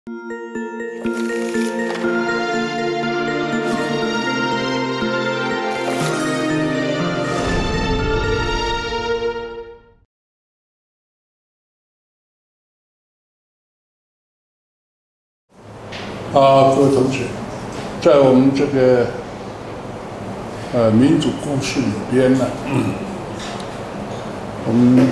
各位同学，在我们这个民主故事里边呢，我们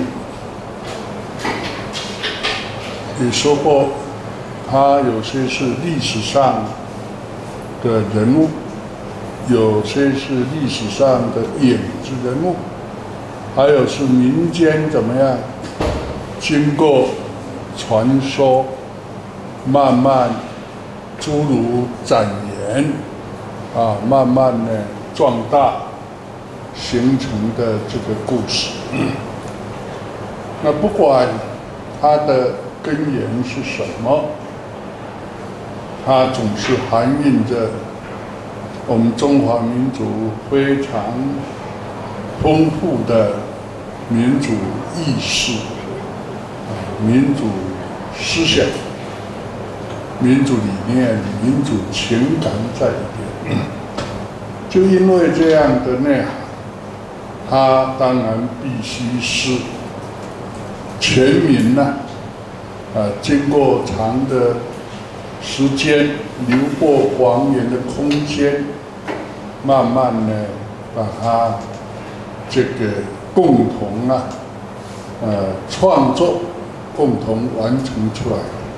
也说过，他有些是历史上的人物，有些是历史上的影子人物，还有是民间怎么样经过传说，慢慢诸如展延慢慢的壮大形成的这个故事。那不管它的根源是什么，它总是含蕴着我们中华民族非常丰富的民主意识、民主思想、民主理念、民主情感在里边。就因为这样的内涵，它当然必须是全民呢，经过长的时间流过还原的空间，慢慢的把它这个共同创作，共同完成出来。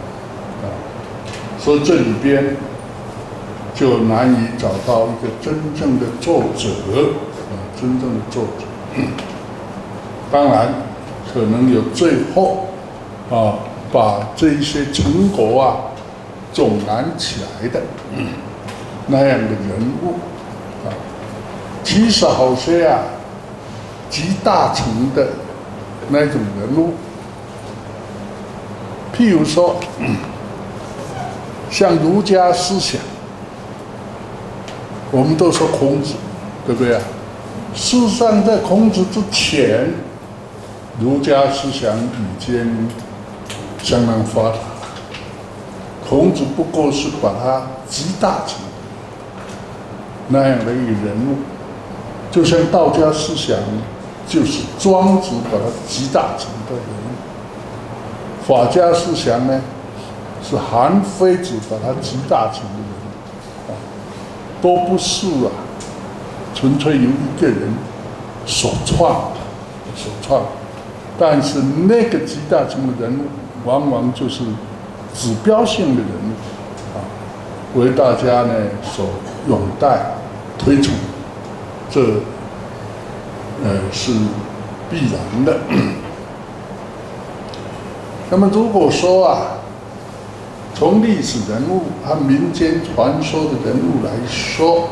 所以这里边就难以找到一个真正的作者，真正的作者。当然，可能有最后把这一些成果总揽起来的那样的人物其实好些集大成的那种人物，譬如说。像儒家思想，我们都说孔子，对不对啊？事实上，在孔子之前，儒家思想已经相当发达。孔子不过是把它集大成那样的一个人物，就像道家思想就是庄子把它集大成的人物，法家思想呢？是韩非子把它集大成的人，都不是纯粹由一个人所创，但是那个集大成的人物，往往就是指标性的人物，为大家呢所拥戴推崇，这是必然的。那么如果说从历史人物和民间传说的人物来说，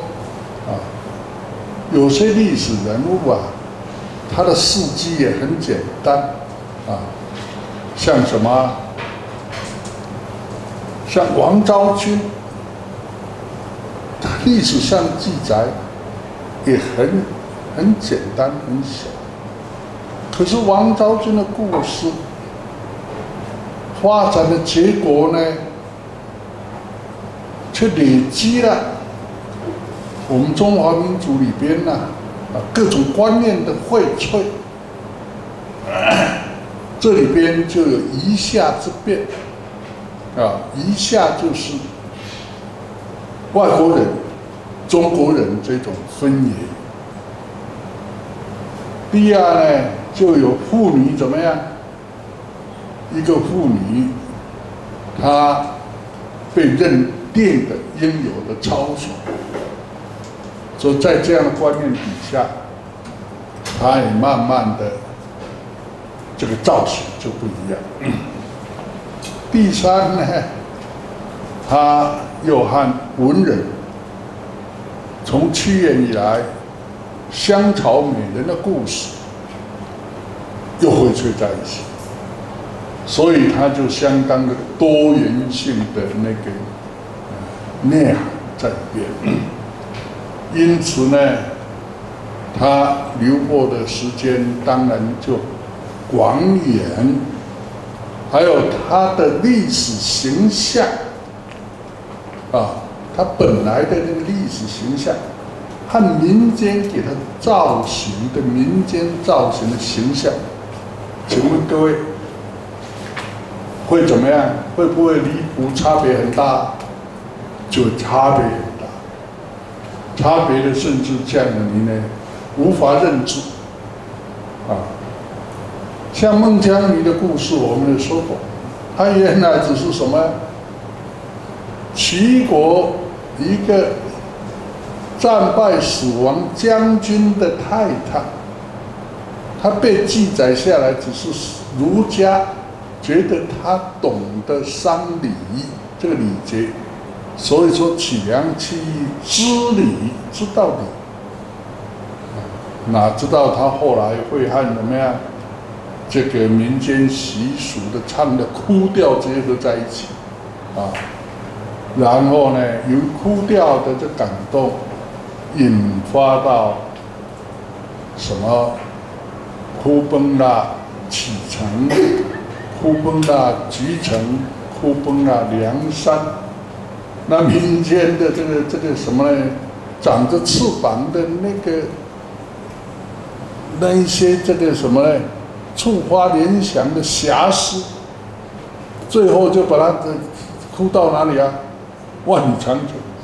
有些历史人物他的事迹也很简单，像什么，像王昭君，他历史上记载也很简单很小，可是王昭君的故事发展的结果呢？却累积了我们中华民族里边各种观念的荟萃，这里边就有夷夏之变，夷夏就是外国人、中国人这种分野。第二呢，就有妇女怎么样？一个妇女，她被认定的应有的操守，所以在这样的观念底下，他也慢慢的这个造型就不一样。第三呢，他又和文人从屈原以来香草美人的故事又荟萃在一起，所以他就相当的多元性的那个内涵在里边，因此呢，它流过的时间当然就广远，还有它的历史形象他本来的那个历史形象和民间给他造型的民间造型的形象，请问各位会怎么样？会不会离谱？差别很大，就差别很大，差别的甚至这样的你呢无法认知像孟姜女的故事，我们也说过，她原来只是什么？齐国一个战败死亡将军的太太，她被记载下来，只是儒家觉得她懂得商礼这个礼节，所以说取良弃义，知礼知道礼，哪知道她后来会和怎么样？这个民间习俗的唱的哭调结合在一起然后呢，由哭调的这感动，引发到什么哭崩了启程，哭崩了菊城，哭崩了梁山。那民间的这个什么呢？长着翅膀的那一些这个什么呢？触发联想的遐思，最后就把它哭到哪里啊？万里长城。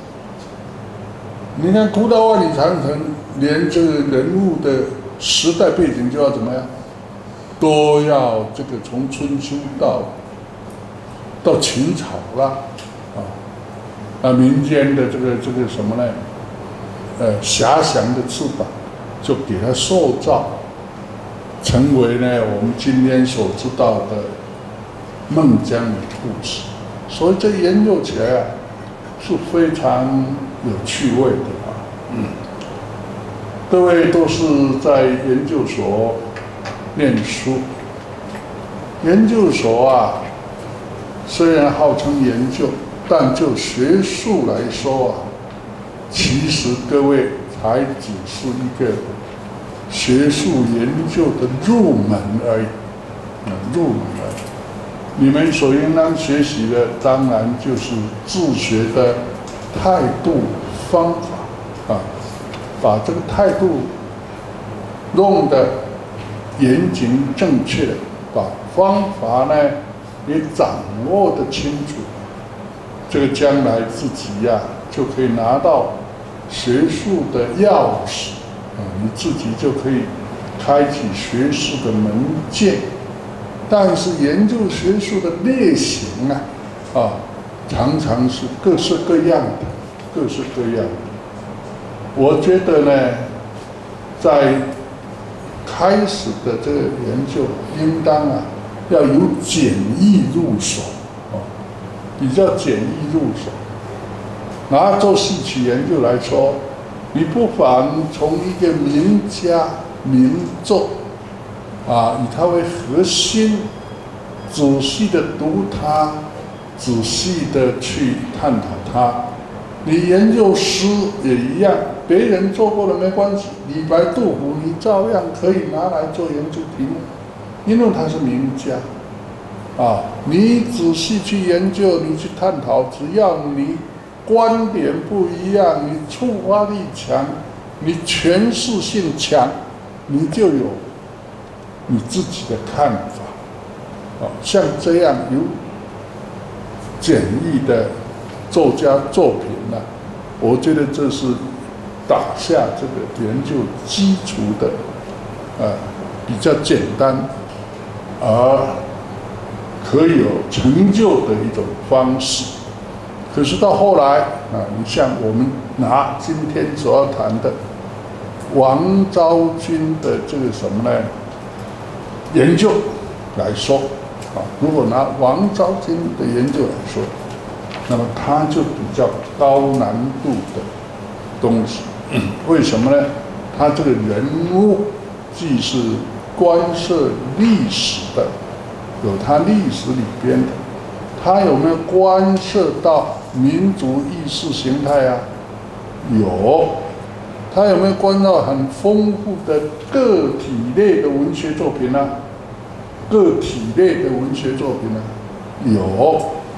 你看哭到万里长城，连这个人物的时代背景就要怎么样，都要这个从春秋到秦朝啦那民间的这个什么呢？遐想的翅膀，就给它塑造。成为呢我们今天所知道的孟姜女故事，所以这研究起来是非常有趣味的各位都是在研究所念书，研究所虽然号称研究，但就学术来说其实各位才只是一个学术研究的入门而已，入门而已。你们所应当学习的，当然就是治学的态度方法把这个态度弄得严谨正确，把方法呢也掌握得清楚，这个将来自己就可以拿到学术的钥匙。你自己就可以开启学术的门径，但是研究学术的类型常常是各式各样的，各式各样的。我觉得呢，在开始的这个研究，应当要由简易入手比较简易入手。拿做戏曲研究来说，你不妨从一个名家名作以它为核心，仔细的读它，仔细的去探讨它。你研究诗也一样，别人做过的没关系，李白、杜甫你照样可以拿来做研究题目，因为他是名家你仔细去研究，你去探讨，只要你观点不一样，你触发力强，你诠释性强，你就有你自己的看法像这样有简易的作家作品我觉得这是打下这个研究基础的比较简单而可以有成就的一种方式。可是到后来你像我们拿今天所要谈的王昭君的这个什么呢研究来说如果拿王昭君的研究来说，那么它就比较高难度的东西。为什么呢？它这个人物既是关涉历史的，有它历史里边的，它有没有关涉到民族意识形态有。它有没有关到很丰富的个体类的文学作品个体类的文学作品有。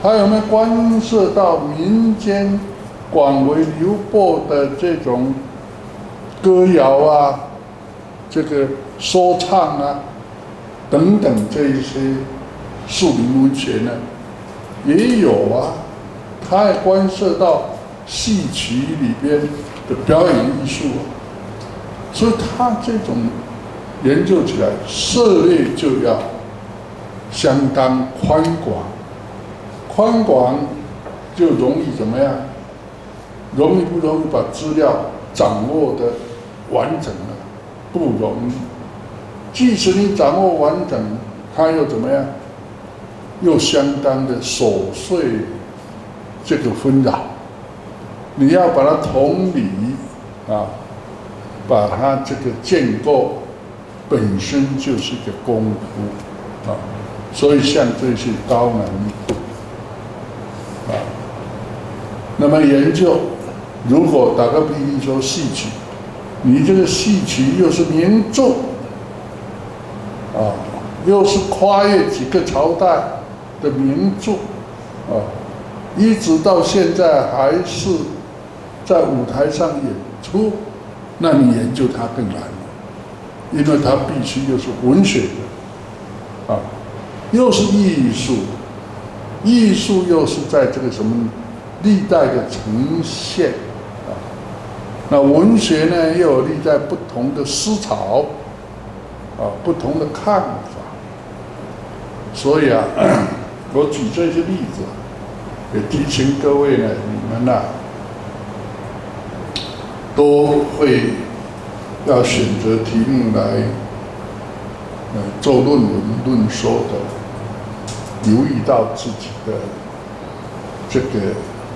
他有没有关涉到民间广为流播的这种歌谣啊、这个说唱啊等等这一些树林文学呢？也有啊，它也关涉到戏曲里边的表演艺术啊，所以它这种研究起来涉猎就要相当宽广，宽广就容易怎么样？容易不容易把资料掌握的完整了？不容易。即使你掌握完整，它又怎么样？又相当的琐碎，这个纷扰。你要把它同理啊，把它这个建构本身就是一个功夫啊，所以像这些高难度啊。那么研究，如果打个比喻说戏曲，你这个戏曲又是名著啊，又是跨越几个朝代的名著啊，一直到现在还是在舞台上演出，那你研究它更难了，因为它必须又是文学的啊，又是艺术，艺术又是在这个什么历代的呈现啊，那文学呢又有历代不同的思潮啊，不同的看法，所以啊，我举这些例子，也提醒各位呢，你们呐，都会要选择题目来做论文论说的，留意到自己的这个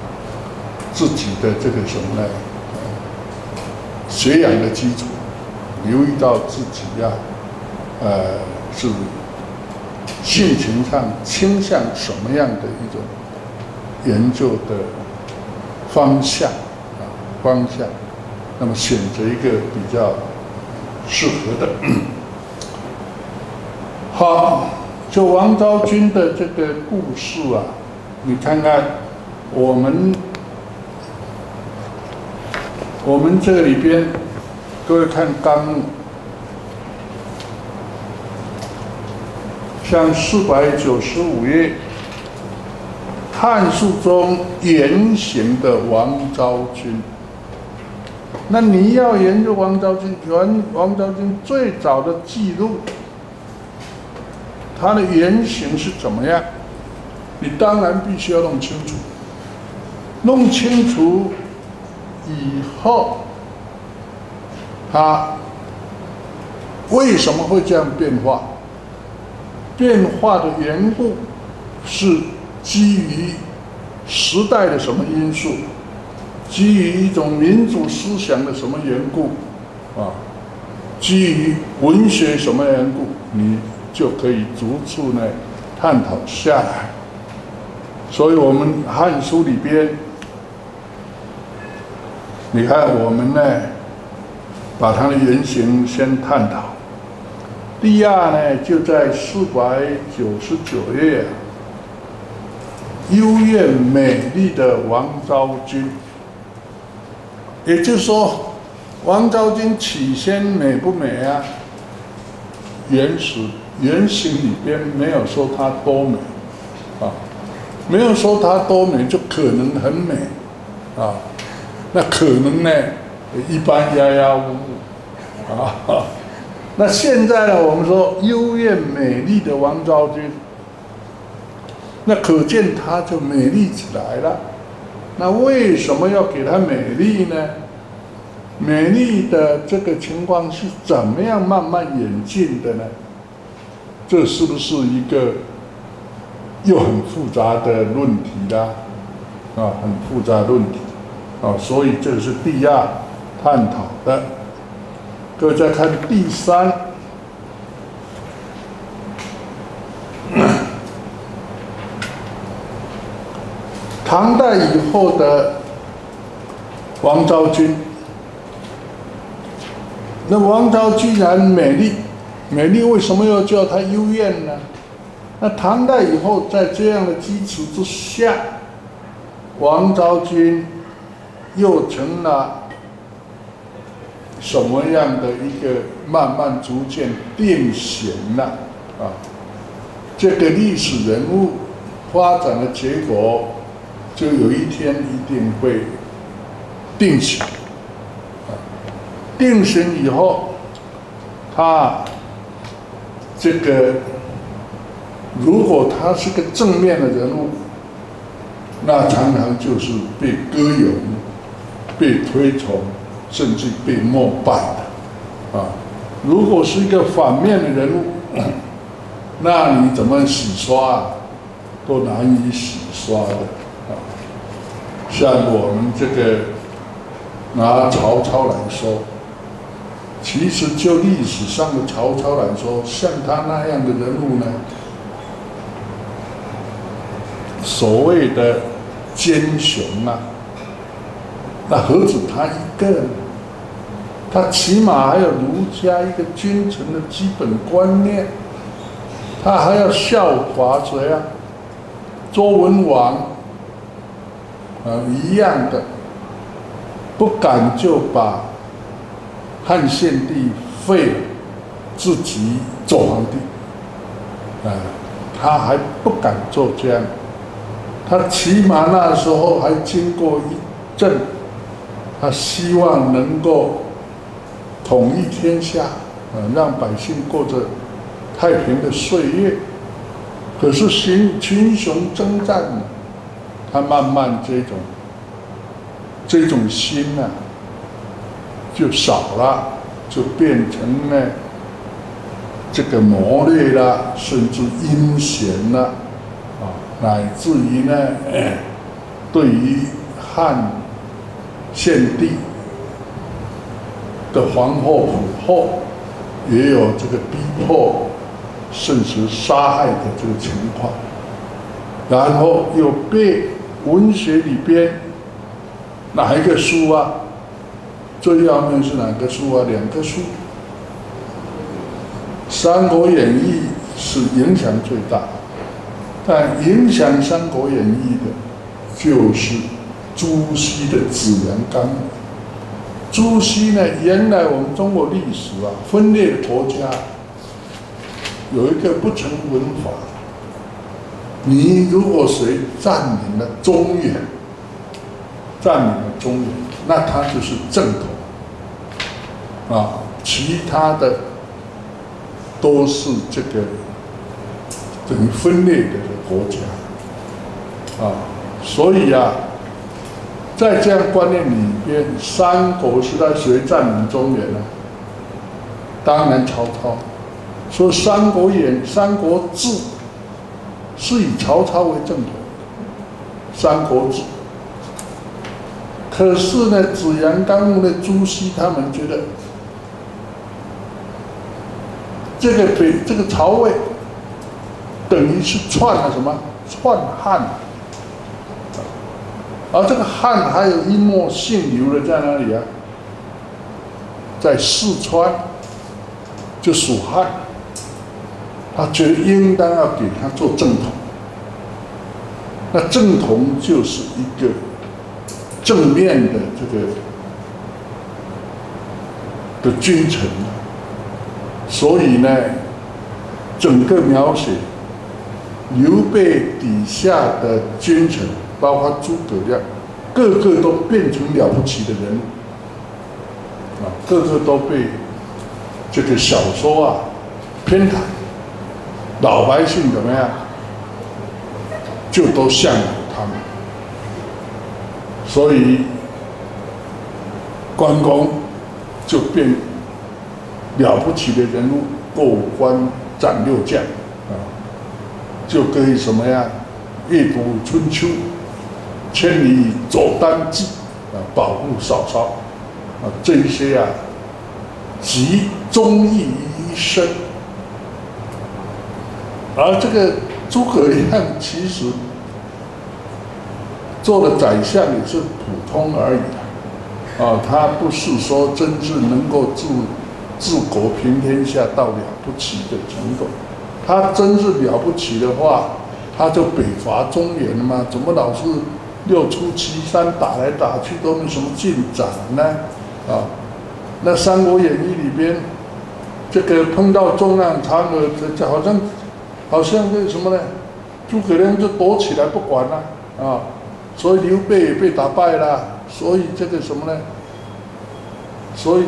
什么呢？学养的基础，留意到自己呀，是性情上倾向什么样的一种研究的方向啊，方向，那么选择一个比较适合的。好，就王昭君的这个故事啊，你看看我们这里边，各位看纲目，像495页，汉书中原型的王昭君。那你要研究王昭君，王昭君最早的记录，它的原型是怎么样？你当然必须要弄清楚。弄清楚以后，它为什么会这样变化？变化的缘故是基于时代的什么因素？基于一种民主思想的什么缘故？啊，基于文学什么缘故？你就可以逐处呢探讨下来。所以我们《汉书》里边，你看我们呢，把它的原型先探讨。第二呢，就在499页，幽怨美丽的王昭君。也就是说，王昭君起先美不美啊？原型里边没有说她多美啊，没有说她多美，就可能很美啊。那可能呢，一般雅雅无物啊。那现在呢，我们说幽怨美丽的王昭君，那可见她就美丽起来了。那为什么要给她美丽呢？美丽的这个情况是怎么样慢慢演进的呢？这是不是一个又很复杂的论题啦？啊，很复杂的论题啊，所以这是第二探讨的。各位再看第三，唐代以后的王昭君。那王昭君然美丽，美丽为什么要叫她幽怨呢？ 那唐代以后，在这样的基础之下，王昭君又成了什么样的一个慢慢逐渐定型了啊？这个历史人物发展的结果，就有一天一定会定型。定型以后，他这个如果他是个正面的人物，那常常就是被歌咏、被推崇，甚至被膜拜的啊。如果是一个反面的人物，那你怎么洗刷啊，都难以洗刷的啊。像我们这个拿曹操来说，其实就历史上的曹操来说，像他那样的人物呢，所谓的奸雄啊，那何止他一个呢？他起码还有儒家一个君臣的基本观念，他还要效法谁啊？周文王一样的，不敢就把汉献帝废了，自己做皇帝，他还不敢做这样。他起码那时候还经过一阵，他希望能够统一天下，让百姓过着太平的岁月。可是群雄征战，他慢慢这种心啊，就少了，就变成了这个谋略啦，甚至阴险啦，乃至于呢，对于汉献帝的皇后溥后，也有这个逼迫，甚至杀害的这个情况。然后又被文学里边哪一个书啊？最要命是哪个书啊？两个书，《三国演义》是影响最大，但影响《三国演义》的，就是朱熹的《紫阳纲目》。朱熹呢，原来我们中国历史啊，分裂的国家有一个不成文法，你如果谁占领了中原，那他就是正统啊，其他的都是这个等于分裂的国家啊，所以啊，在这样观念里边，三国时代谁占领中原呢？当然曹操。说《三国志》是以曹操为正统的，《三国志》。可是呢，《紫阳纲目》的朱熹他们觉得，这个曹魏等于是篡了什么？篡汉。而这个汉还有一抹姓刘的在哪里啊？在四川，就属汉。他觉得应当要给他做正统，那正统就是一个正面的的君臣，所以呢，整个描写刘备底下的君臣，包括诸葛亮，个个都变成了不起的人物，个个都被这个小说啊偏袒。老百姓怎么样，就都向往他们，所以关公就变了不起的人物，过关斩六将啊，就可以什么样，阅读春秋，千里走单骑啊，保护嫂嫂啊，这一些啊，集忠义于一身。而这个诸葛亮其实做的宰相也是普通而已他不是说真正能够治国平天下到了不起的程度。 他真是了不起的话，他就北伐中原了嘛？怎么老是6出祁山打来打去都没什么进展呢？啊，那《三国演义》里边，这个碰到重难嫦娥，这好像这什么呢？诸葛亮就躲起来不管了啊，所以刘备也被打败了，所以这个什么呢？所以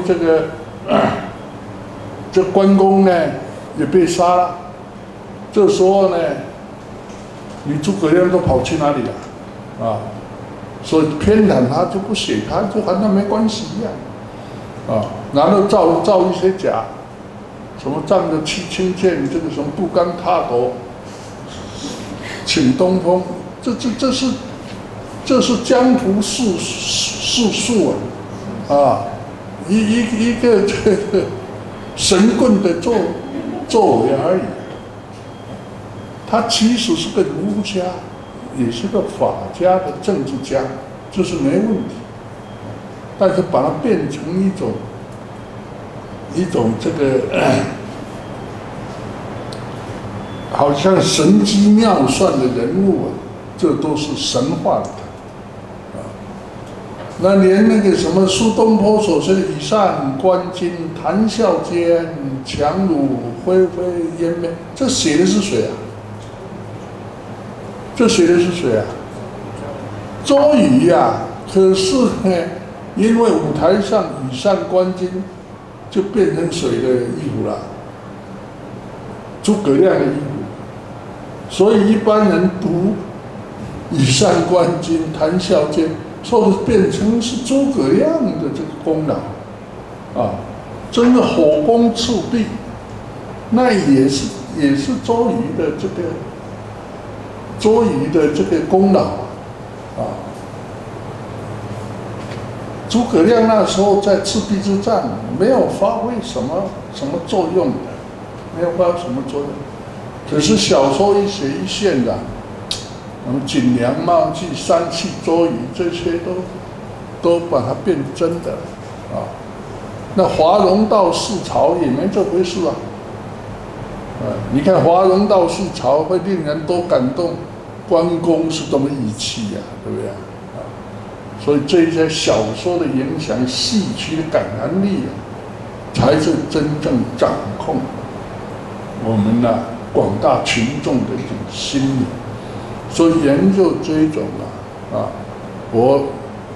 这关公呢也被杀了。这时候呢，你诸葛亮都跑去哪里了？啊，所以偏袒他就不写他，就和他没关系一样。啊，然后造一些假，什么仗着七星剑，这个什么不甘踏斗，请东风，这是江湖术数啊，一个这个神棍的作为而已。他其实是个儒家，也是个法家的政治家，这是没问题。但是把它变成一种这个好像神机妙算的人物啊，这都是神话的啊。那连那个什么苏东坡所说的“羽扇纶巾，谈笑间，樯橹灰飞烟灭”，这写的是谁啊？这写的是谁啊？周瑜呀。可是呢，因为舞台上羽扇纶巾，就变成谁的衣服了？诸葛亮的衣服。所以一般人读羽扇纶巾，谈笑间，说的变成是诸葛亮的这个功劳啊，真的火攻赤壁，那也是周瑜的这个功劳啊。诸葛亮那时候在赤壁之战没有发挥什么作用的，没有发挥什么作用，只是小说一写一线的，锦粮茂计、三气周瑜这些都把它变真的啊。那华容道四朝也没这回事啊。你看华容道四朝会令人多感动，关公是多么义气呀，对不对？所以这些小说的影响、戏曲的感染力啊，才是真正掌控我们广大群众的一种心理。所以研究这一种我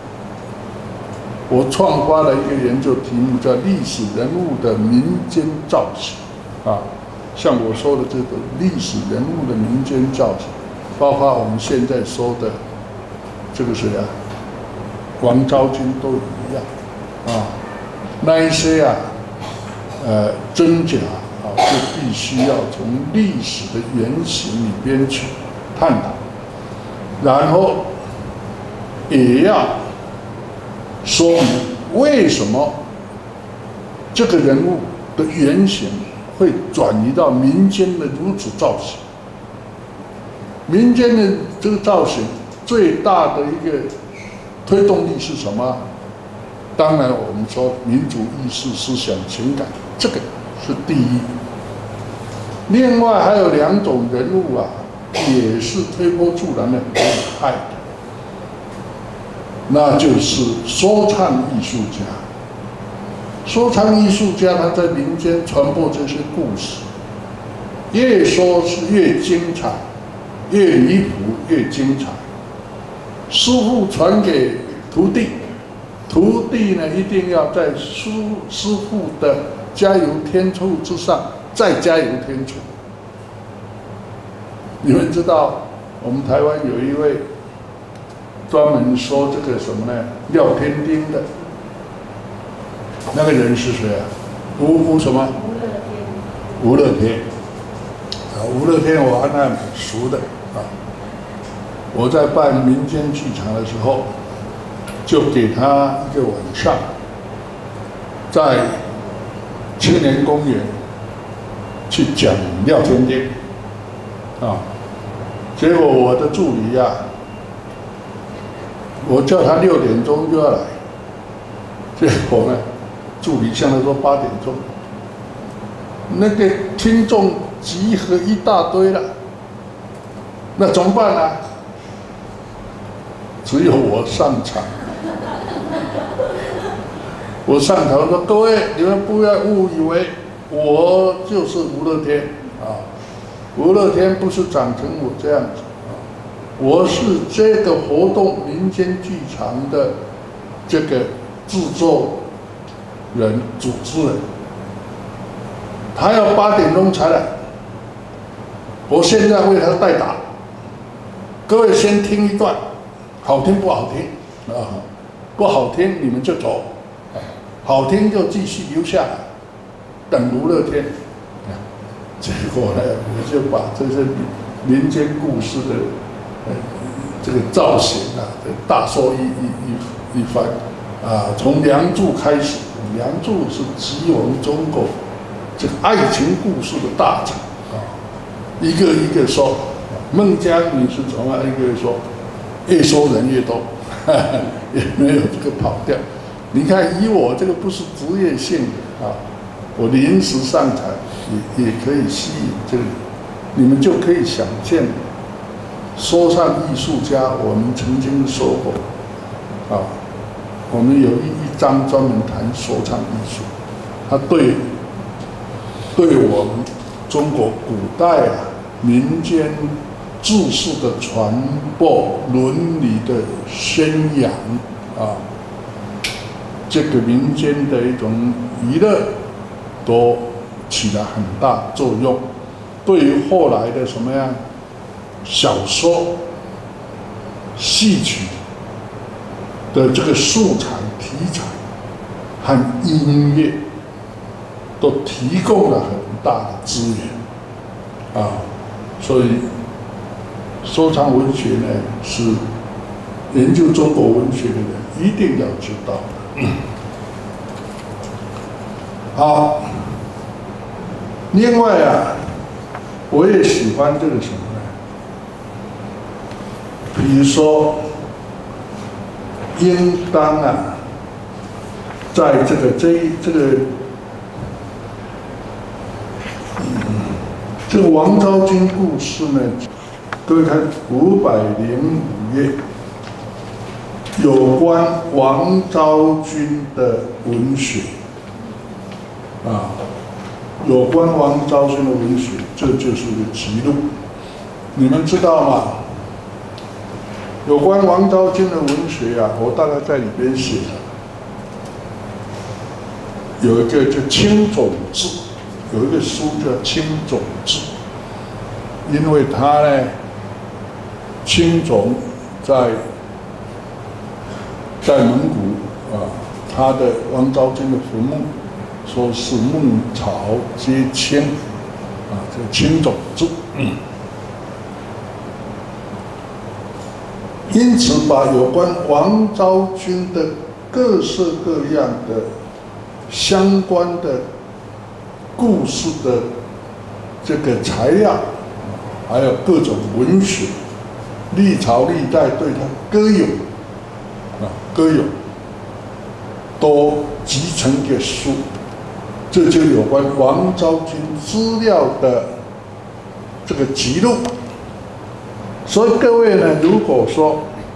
创发了一个研究题目，叫历史人物的民间造型啊。像我说的这个历史人物的民间造型，包括我们现在说的这个谁啊？王昭君都一样啊，那一些真假就必须要从历史的原型里边去探讨，然后也要说明为什么这个人物的原型会转移到民间的如此造型。民间的这个造型最大的一个推动力是什么？当然，我们说民主意识、思想、情感，这个是第一。另外还有2种人物也是推波助澜的很厉害的，那就是说唱艺术家。说唱艺术家他在民间传播这些故事，越说是越精彩，越离谱越精彩。师傅传给徒弟，徒弟呢一定要在师傅的加油添醋之上再加油添醋。你们知道，我们台湾有一位专门说这个什么呢？廖添丁的那个人是谁啊？吴什么？吴乐天。吴乐天我和他蛮熟的啊。我在办民间剧场的时候，就给他一个晚上，在青年公园去讲廖添丁啊。结果我的助理我叫他6点钟就要来，结果呢，助理向他说8点钟。那个听众集合一大堆了，那怎么办呢？只有我上场。我上场说：“各位，你们不要误以为我就是吴乐天啊！吴乐天不是长成我这样子啊，我是这个活动民间剧场的这个制作人、主持人。他要8点钟才来，我现在为他代打。各位先听一段，好听不好听啊？不好听你们就走。”好听就继续留下来，等吴乐天。结果呢，我就把这些民间故事的这个造型啊，大说一番啊。从《梁祝》开始，《梁祝》是集我们中国这个爱情故事的大成啊，一个一个说。孟姜女是从一个一个说，越说人越多，也没有这个跑调。你看，以我这个不是职业性的啊，我临时上场也可以吸引这个，你们就可以想见，说唱艺术家，我们曾经说过啊，我们有一章专门谈说唱艺术，它对我们中国古代啊民间知识的传播、伦理的宣扬啊。这个民间的一种娱乐，都起了很大作用。对于后来的什么样小说、戏曲的这个素材、题材和音乐，都提供了很大的资源啊。所以，说唱文学呢，是研究中国文学的人一定要知道的。好，另外啊，我也喜欢这个什么呢？比如说，应当啊，在这个王昭君故事呢，各位看505页。有关王昭君的文学啊，有关王昭君的文学，这就是一个记录。你们知道吗？有关王昭君的文学啊，我大概在里边写了，有一个叫《青冢志》，有一个书叫《青冢志》，因为他呢，青冢在蒙古啊，他的王昭君的坟墓，说是孟朝皆青啊，这《青冢志》。因此，把有关王昭君的各式各样的相关的故事的这个材料，还有各种文学，历朝历代对他歌咏。歌咏都集成一个书，这就有关王昭君资料的这个记录。所以各位呢，如果说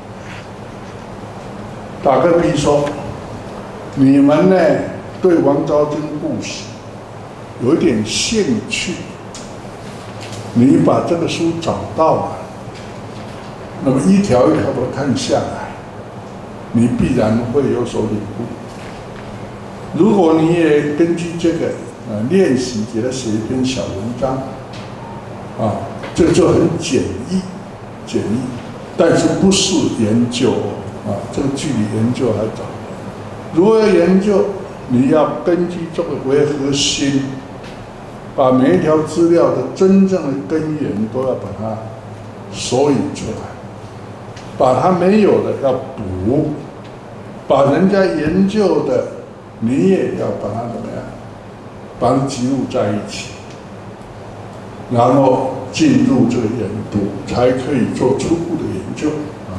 打个比说，你们呢对王昭君故事有一点兴趣，你把这个书找到了，那么一条一条的看下来，你必然会有所领悟。如果你也根据这个练习，给他写一篇小文章，啊，这个就很简易，但是不是研究啊，这个距离研究还早。如何研究？你要根据这个为核心，把每一条资料的真正的根源都要把它索引出来，把它没有的要补，把人家研究的你也要把它怎么样，把它记录在一起，然后进入这个研读，才可以做初步的研究啊。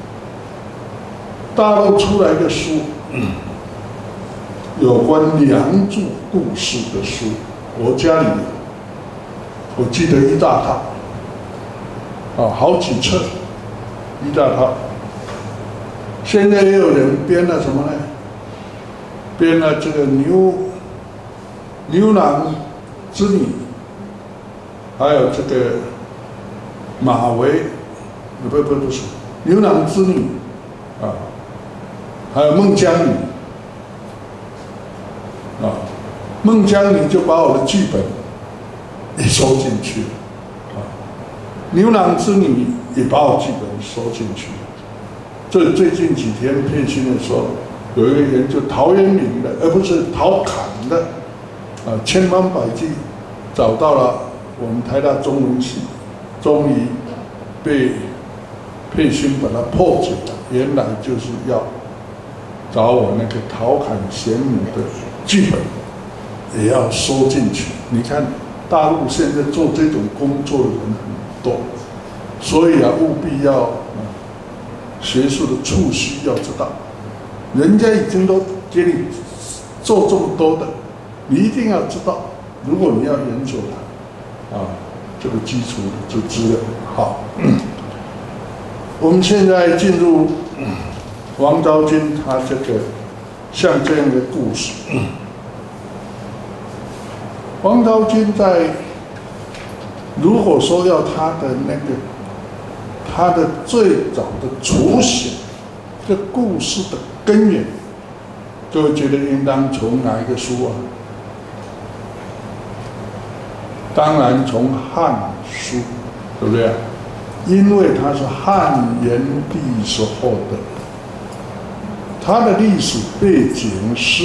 大陆出来的书，有关梁祝故事的书，我家里有， 我记得一大套，好几册，一大套。现在也有人编了什么呢？编了这个牛郎织女，还有这个马维，不是牛郎织女啊，还有孟姜女啊，孟姜女就把我的剧本也收进去了啊，牛郎织女也把我剧本收进去了。这最近几天配训的时候，有一个研究陶渊明的，而不是陶侃的，千方百计找到了我们台大中文系，终于被配训把它破解了。原来就是要找我那个陶侃贤母的剧本，也要收进去。你看大陆现在做这种工作的人很多，所以务必要学术的触须要知道，人家已经都给你做这么多的，你一定要知道。如果你要研究它，这个基础就资料好。我们现在进入王昭君他这个像这样的故事。王昭君在如果说要他的那个。他的最早的雏形，这故事的根源，各位觉得应当从哪一个书啊？当然从《汉书》，对不对？因为它是汉元帝时候的，它的历史背景是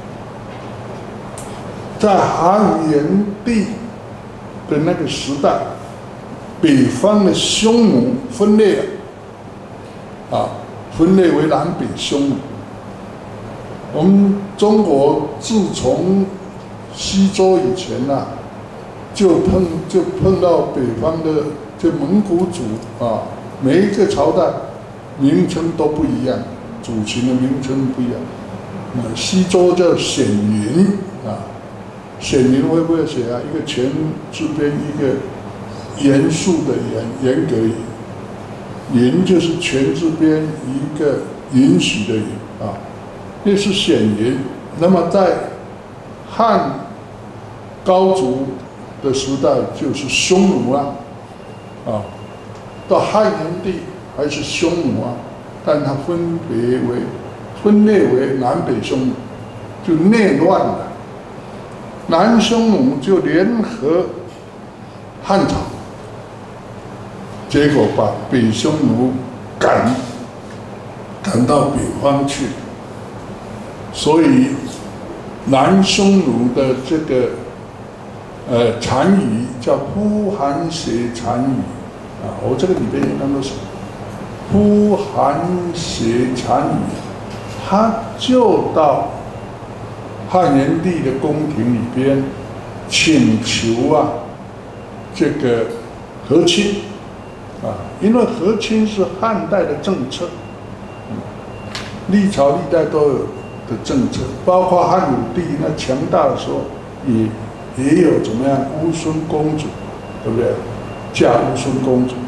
在汉元帝的那个时代。北方的匈奴分裂了，分裂为南北匈奴。我们中国自从西周以前就碰到北方的这蒙古族每一个朝代名称都不一样，族群的名称不一样。西周叫显云显云会不会写啊？一个全字边一个。严肃的严格允就是全字边一个允许的允那是显允。那么在汉高祖的时代就是匈奴到汉元帝还是匈奴但它分裂为南北匈奴，就内乱了。南匈奴就联合汉朝。结果把北匈奴赶到北方去，所以南匈奴的这个单于叫呼韩邪单于我这个里边应该都是呼韩邪单于，他就到汉元帝的宫廷里边请求这个和亲。因为和亲是汉代的政策，历朝历代都有的政策，包括汉武帝那强大的时候，也有怎么样乌孙公主，对不对？嫁乌孙公主。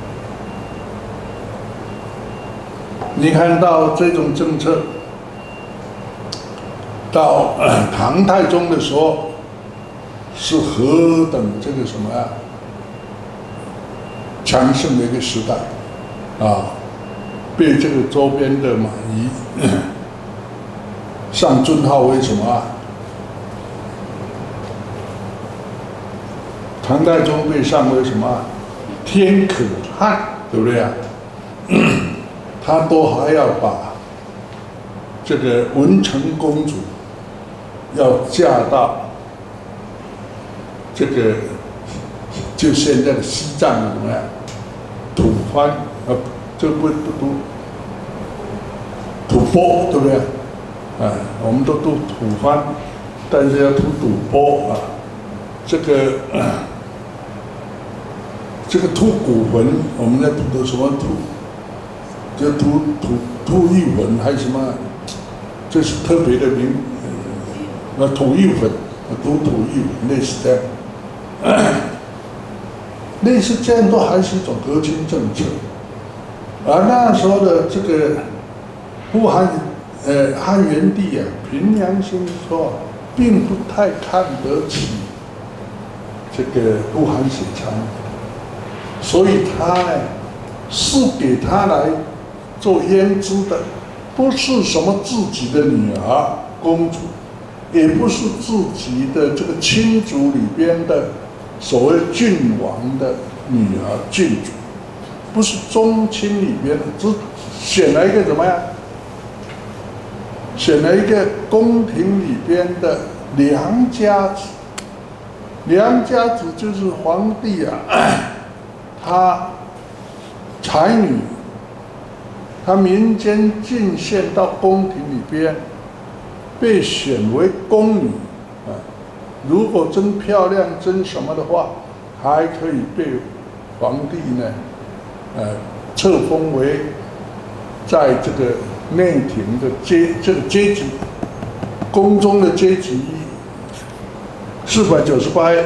你看到这种政策，到唐太宗的时候，是何等这个什么强盛的一个时代被这个周边的蛮夷上尊号为什么唐太宗被上为什么天可汗，对不对他都还要把这个文成公主要嫁到这个就现在的西藏怎么样？吐蕃这不读吐蕃，对不对？我们都读吐蕃，但是要读吐蕃这个吐谷浑，我们在读的什么吐？就吐谷浑还是什么？这是特别的名，吐谷浑，读吐谷浑类似这样。 类似这样都还是一种和亲政策。而那时候的这个汉元帝啊，凭良心说，并不太看得起这个傅寒雪参，所以他呢是给他来做胭脂的，不是什么自己的女儿公主，也不是自己的这个亲族里边的所谓郡王的女儿郡主，不是宗亲里边的，只选了一个怎么样？选了一个宫廷里边的良家子。良家子就是皇帝啊，他才女，他民间进献到宫廷里边，被选为宫女啊。如果真漂亮、真什么的话，还可以被皇帝呢，册封为在这个内廷的这个阶级，宫中的阶级498。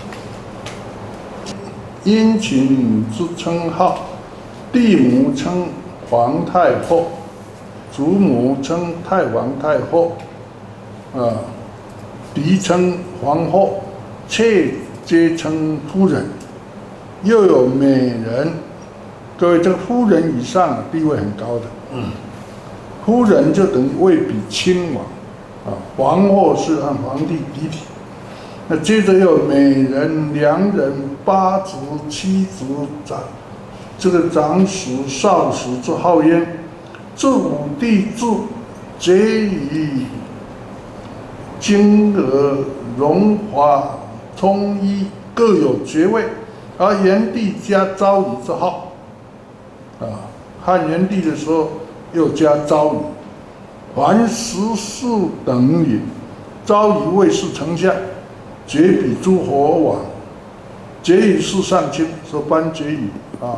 殷勤之称号，帝母称皇太后，祖母称太皇太后，嫡称皇后，妾皆称夫人。又有美人，各位这个夫人以上地位很高的，夫人就等于位比亲王，皇后是按皇帝嫡体。那接着又有美人、良人、八子、七子、长史、少史之号焉。这五帝制，皆以金额、荣华、充衣各有爵位，而元帝加昭仪之号。汉元帝的时候又加昭仪，凡14等也。昭仪卫士丞相，爵比诸侯王，爵以世上卿，说颁爵以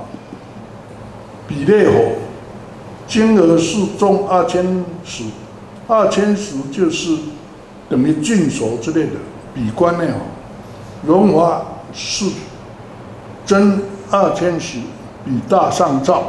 比列侯，金额是中2000石，2000石就是等于郡守之类的，比官内侯。荣华是真2000石，比大上诏。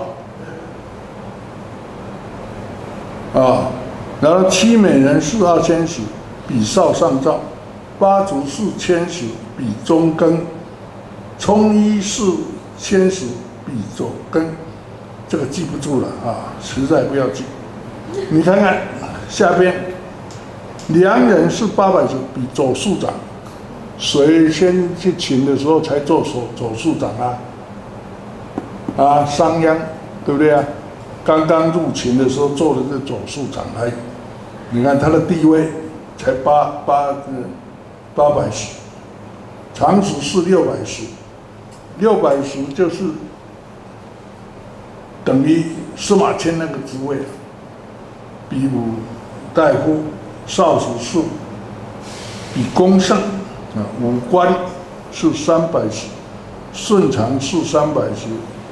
然后七美人是2000石，比少上诏。八族4000石，比中庚；充衣4000石，比左庚。这个记不住了实在不要记。你看看下边，良人是800石，比左庶长。谁先去秦的时候才做左庶长商鞅，对不对啊？刚刚入秦的时候做的这左庶长，你看他的地位才800石，长史是600石，600石就是等于司马迁那个职位，比武大夫、少史是比公胜武官是300石，顺常是300石。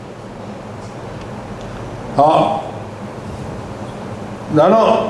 好，然后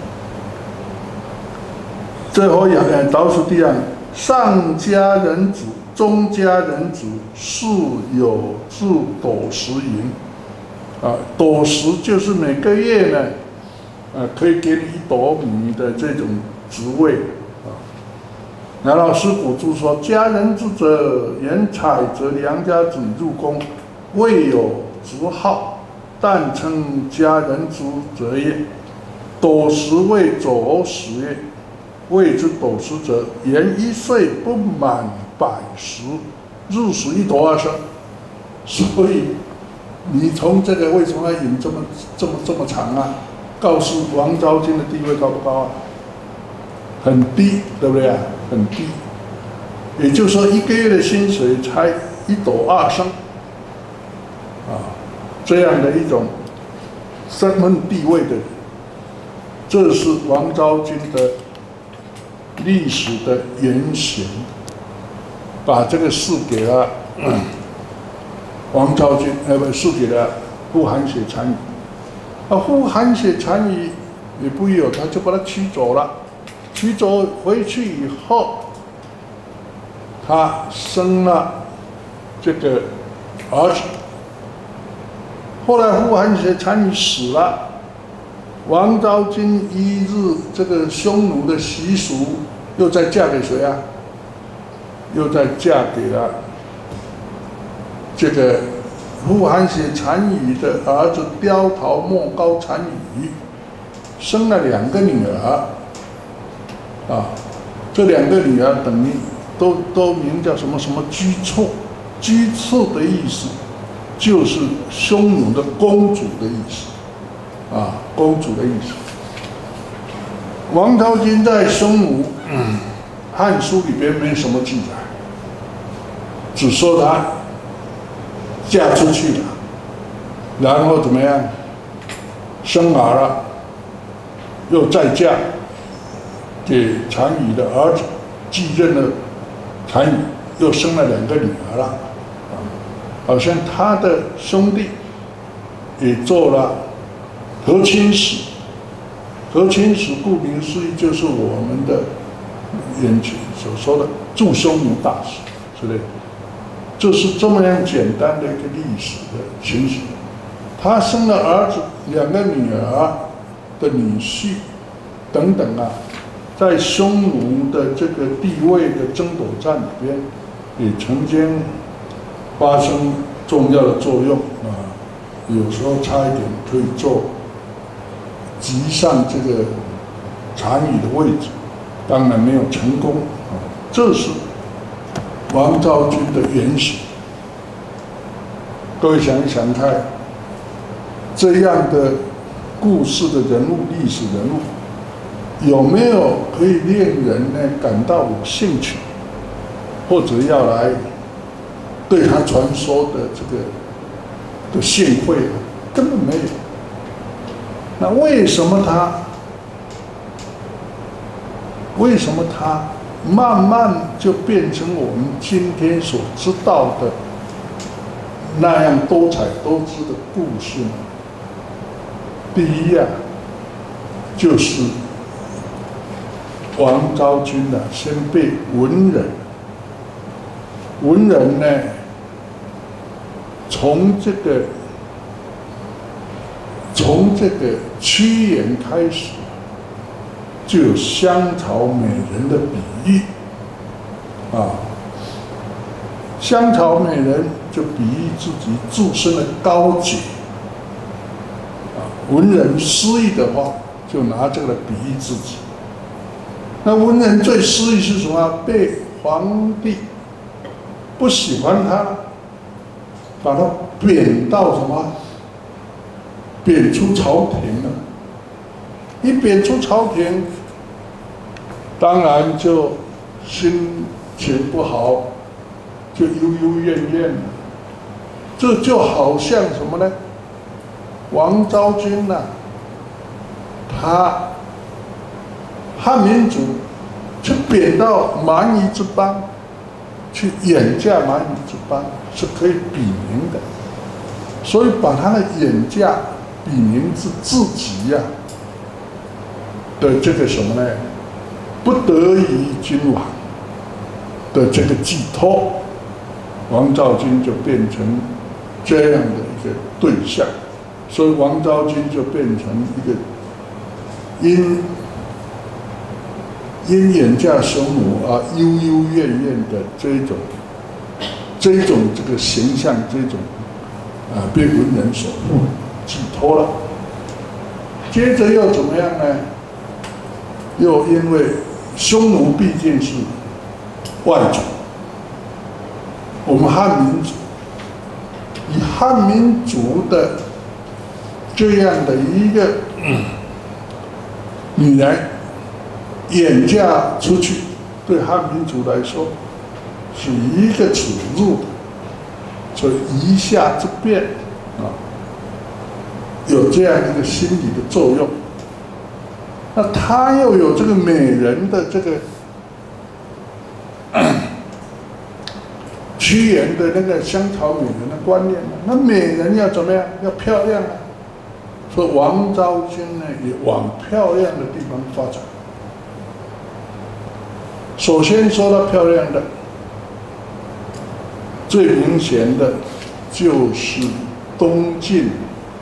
最后倒数第二，上家人子、中家人子是有至斗食银。斗食就是每个月呢，可以给你1斗米的这种职位然后师古注说：家人之者，言采择良家子入宫，未有职号，但称家人之者也。斗食谓走食也。谓之斗食者，言1岁不满100石，日食1斗2升。所以你从这个为什么要引这么长告诉王昭君的地位高不高很低，对不对很低。也就是说，1个月的薪水才1斗2升这样的一种身份地位的人，这是王昭君的历史的原型，把这个事给了王昭君，事给了傅寒雪单于。傅寒雪单于也不有，他就把他驱走了。驱走回去以后，他生了这这个儿子。后来呼韩邪单于死了，王昭君依日这个匈奴的习俗，又再嫁给谁啊？又再嫁给了这个呼韩邪单于的儿子刁陶莫高单于，生了2个女儿。这2个女儿等于都名叫什么什么居处，居处的意思就是匈奴的公主的意思，公主的意思。王昭君在匈奴汉书里边没什么记载，只说她嫁出去了，然后怎么样，生儿了，又再嫁给单于的儿子，继任了单于，又生了2个女儿了。好像他的兄弟也做了和亲使，和亲使顾名思义就是我们的眼前所说的驻匈奴大使之类的，这是这么样简单的一个历史的情形。他生了儿子2个女儿的女婿等等在匈奴的这个地位的争夺战里边，也曾经发生重要的作用有时候差一点可以击上这个单于的位置，当然没有成功这是王昭君的原型。各位想一想看，这样的故事的人物、历史人物，有没有可以令人呢感到有兴趣，或者要来对他传说的这个的幸会根本没有。那为什么他慢慢就变成我们今天所知道的那样多彩多姿的故事呢？第一就是王昭君先被文人呢，从这个屈原开始，就有香草美人的比喻香草美人就比喻自己自身的高洁文人失意的话，就拿这个来比喻自己。那文人最失意是什么？被皇帝不喜欢他，把他贬到什么？贬出朝廷了。一贬出朝廷，当然就心情不好，就忧忧怨怨了。这就好像什么呢？王昭君他汉民族去贬到蛮夷之邦，去远嫁蛮夷之邦是可以比名的，所以把他的远嫁比名自己的这个什么呢？不得于君王的这个寄托，王昭君就变成这样的一个对象，所以王昭君就变成一个因远嫁匈奴忧忧怨怨的这种这个形象，这种被文人所寄托了。接着又怎么样呢？又因为匈奴毕竟是外族，我们汉民族以汉民族的这样的一个女人远嫁出去，对汉民族来说是一个耻辱的，所以夷夏之变有这样一个心理的作用。那他又有这个美人的这个屈原的那个香草美人的观念那美人要怎么样？要漂亮所以王昭君呢也往漂亮的地方发展。首先说到漂亮的， 最明显的就是东晋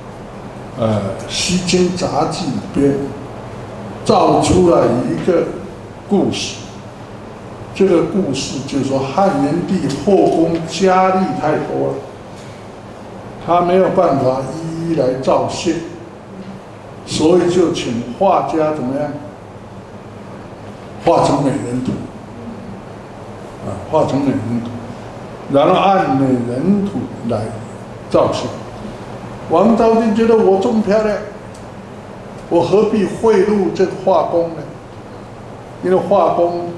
西京杂记里边造出了一个故事。这个故事就是说，汉元帝后宫佳丽太多了，他没有办法一一来照谢，所以就请画家怎么样，画成美人图，画成美人图，然后按美人图来照谢。王昭君觉得我这么漂亮，我何必贿赂这个画工呢？因为画工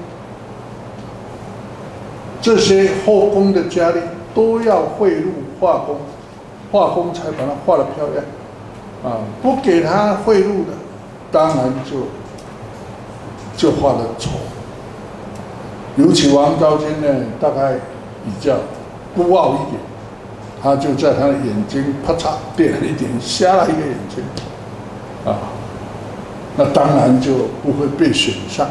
这些后宫的佳丽都要贿赂画工，画工才把它画得漂亮，不给他贿赂的，当然就画得丑。尤其王昭君呢，大概比较孤傲一点，他就在他的眼睛啪嚓点了一点，瞎了一个眼睛，那当然就不会被选上。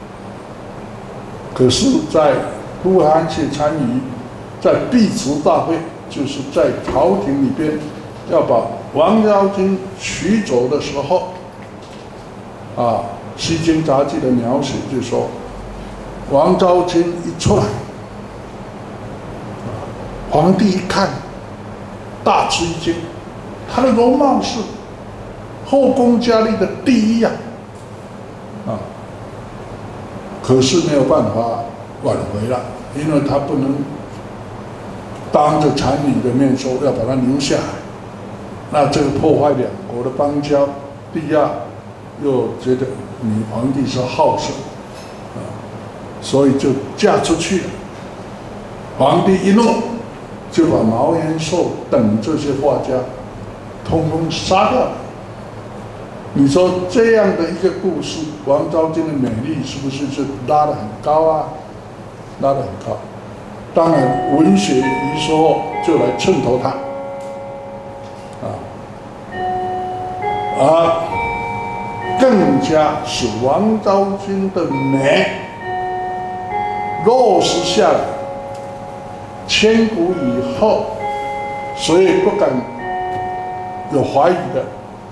可是，在呼韩邪参与在避除大会，就是在朝廷里边要把王昭君取走的时候，西京杂记的描写就说，王昭君一出来，皇帝一看，大吃一惊，她的容貌是后宫佳丽的第一呀，可是没有办法挽回了，因为他不能当着单于的面说要把他留下来，那这个破坏两国的邦交。第二，又觉得女皇帝是好胜，所以就嫁出去了。皇帝一怒，就把毛延寿等这些画家通通杀掉了。你说这样的一个故事，王昭君的美丽是不是就拉得很高啊？拉得很高。当然，文学遗说就来衬托它，而更加使王昭君的美落实下来。千古以后，谁也不敢有怀疑的。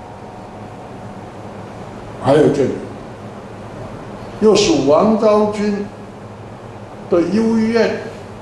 还有这个，又是王昭君的幽怨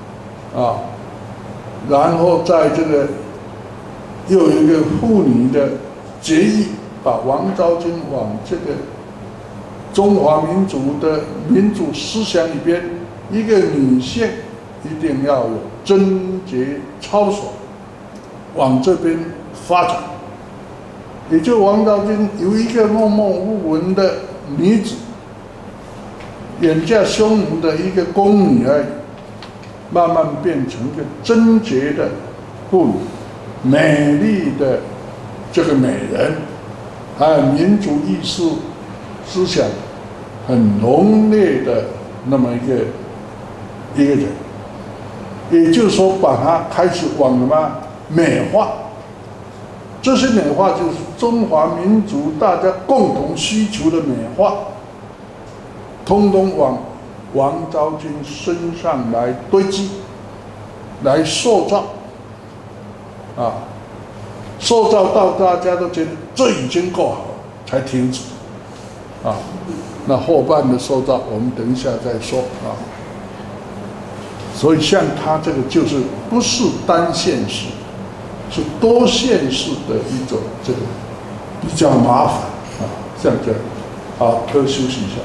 然后在这个又有一个妇女的决议，把王昭君往这个中华民族的民主思想里边，一个女性一定要有贞洁操守，往这边发展。也就王昭君由一个默默无闻的女子，眼架匈奴的一个宫女而已，慢慢变成一个贞洁的妇女，美丽的这个美人，还有民族意识思想很浓烈的那么一个人。也就是说，把她开始往什么美化。这些美化就是中华民族大家共同需求的美化，通通往王昭君身上来堆积，来塑造，塑造到大家都觉得这已经够好了，才停止，那后半的塑造我们等一下再说所以像他这个就是不是单线式。是多线式的一种这个比较麻烦像这样。好，各位休息一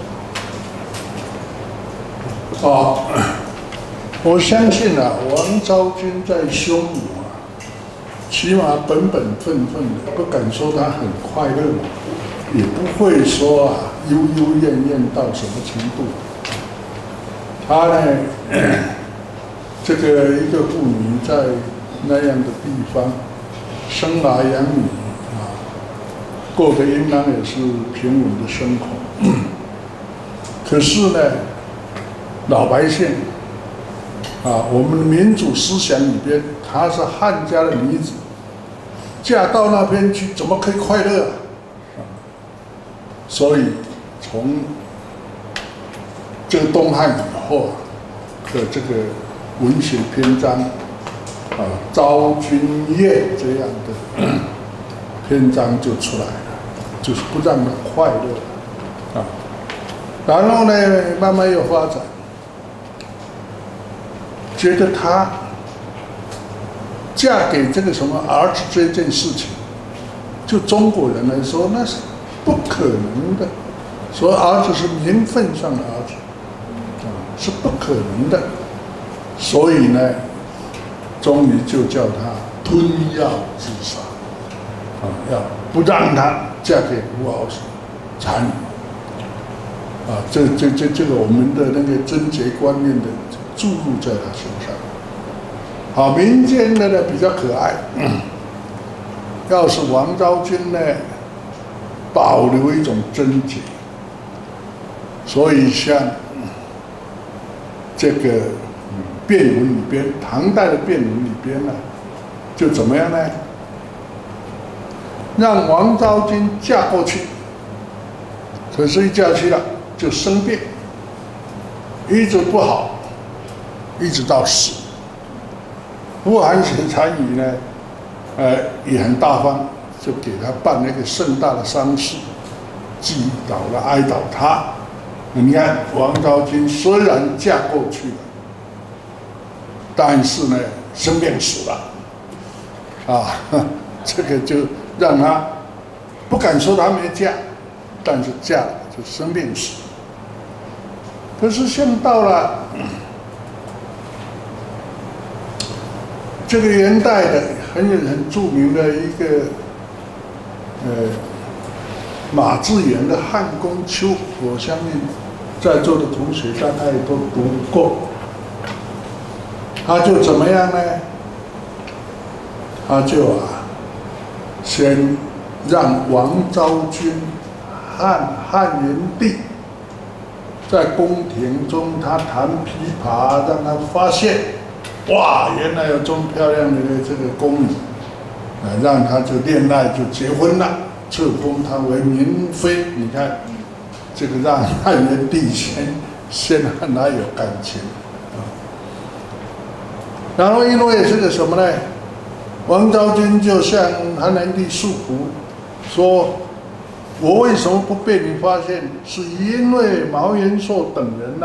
下。我相信王昭君在匈奴起码本本分分的，不敢说她很快乐，也不会说幽幽怨怨到什么程度。她呢，这个一个妇女在那样的地方生儿养女过得应当也是平稳的生活。可是呢，老百姓我们的民主思想里边，她是汉家的女子，嫁到那边去怎么可以快乐所以从这个东汉以后的这个文学篇章昭君宴这样的篇章就出来了，就是不让他快乐啊。然后呢，慢慢又发展，觉得她嫁给这个什么儿子这件事情，就中国人来说那是不可能的。说儿子是名分上的儿子，是不可能的。所以呢，终于就叫他吞药自杀，要不让他嫁给吴敖产女。这个我们的那个贞洁观念的注入在他身上。好，民间的呢比较可爱，要是王昭君呢保留一种贞洁，所以像这个辩文里边，唐代的辩文里边呢，就怎么样呢？让王昭君嫁过去，可是一嫁去了就生病，一直不好，一直到死。傅寒雪单于呢，也很大方，就给他办了一个盛大的丧事，祭祷了哀悼他。你看王昭君虽然嫁过去了，但是呢生病死了，这个就让他不敢说他没嫁，但是嫁了就生病死。可是像到了这个元代的很著名的一个马致远的《汉宫秋》，我相信在座的同学大概都读过。他就怎么样呢？他就先让王昭君和汉元帝在宫廷中，他弹琵琶，让他发现，哇，原来有这么漂亮的这个宫女，让他就恋爱，就结婚了，册封她为明妃。你看，这个让汉元帝先和他有感情。然后因为这个什么呢？王昭君就向汉元帝诉苦，说：“我为什么不被你发现？是因为毛延寿等人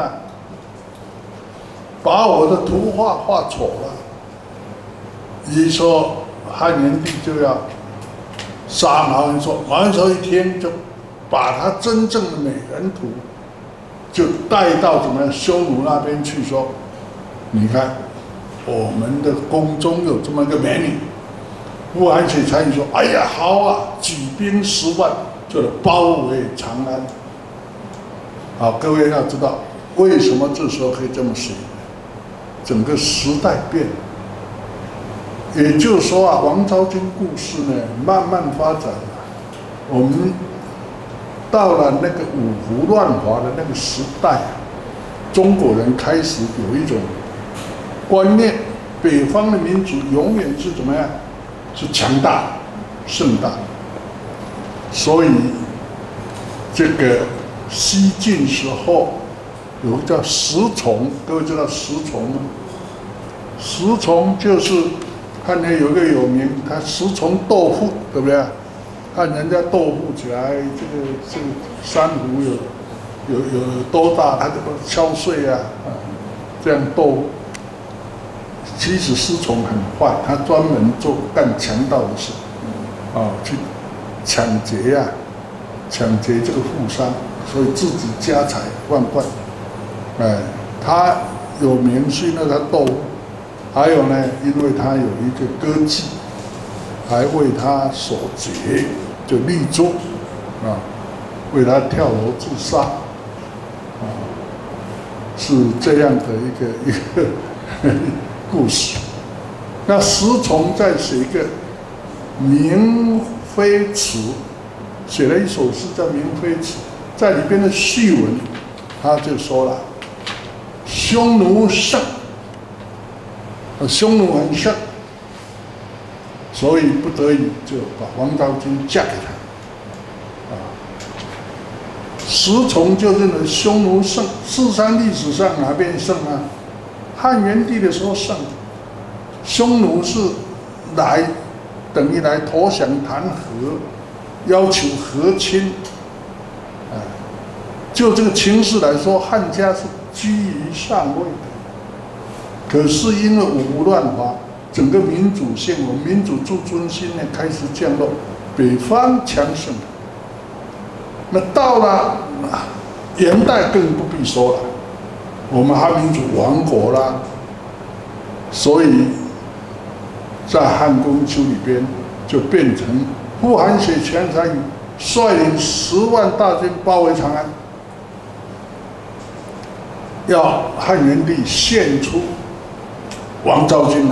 把我的图画画丑了。”一说汉元帝就要杀毛延寿，毛延寿一听就把他真正的美人图就带到什么匈奴那边去，说：“你看。”我们的宫中有这么一个美女，傅寒雪单于说：“哎呀，好啊，举兵10万，就包围长安。”好，各位要知道，为什么这时候可以这么写？整个时代变了，也就是说王昭君故事呢，慢慢发展了。我们到了那个五胡乱华的那个时代，中国人开始有一种观念，北方的民族永远是怎么样？是强大、盛大。所以，这个西晋时候有个叫石崇，各位知道石崇吗？石崇就是看见有一个有名，他石崇斗富，对不对？看人家斗富起来，这个珊瑚有多大，他就敲碎这样斗。其实师从很坏，他专门干强盗的事，去抢劫这个富商，所以自己家财万贯。他有名是因为他斗，还有呢，因为他有一个歌妓，还为他守节，就立柱，为他跳楼自杀，是这样的一个故事。那石崇再写一个《明妃词》，写了一首诗叫《明妃词》，在里边的序文，他就说了：匈奴盛，匈奴很盛，所以不得已就把王昭君嫁给他。石崇就认为匈奴盛，事实上历史上哪边盛啊？汉元帝的时候盛， 匈奴是等于来投降谈和，要求和亲。就这个情势来说，汉家是居于上位的。可是因为五胡乱华，整个民主性、我们民主自尊心呢开始降落，北方强盛。那到了元代更不必说了，我们汉民主亡国啦，所以在汉宫秋里边就变成傅寒雪、钱财宇率领10万大军包围长安，要汉元帝献出王昭君来。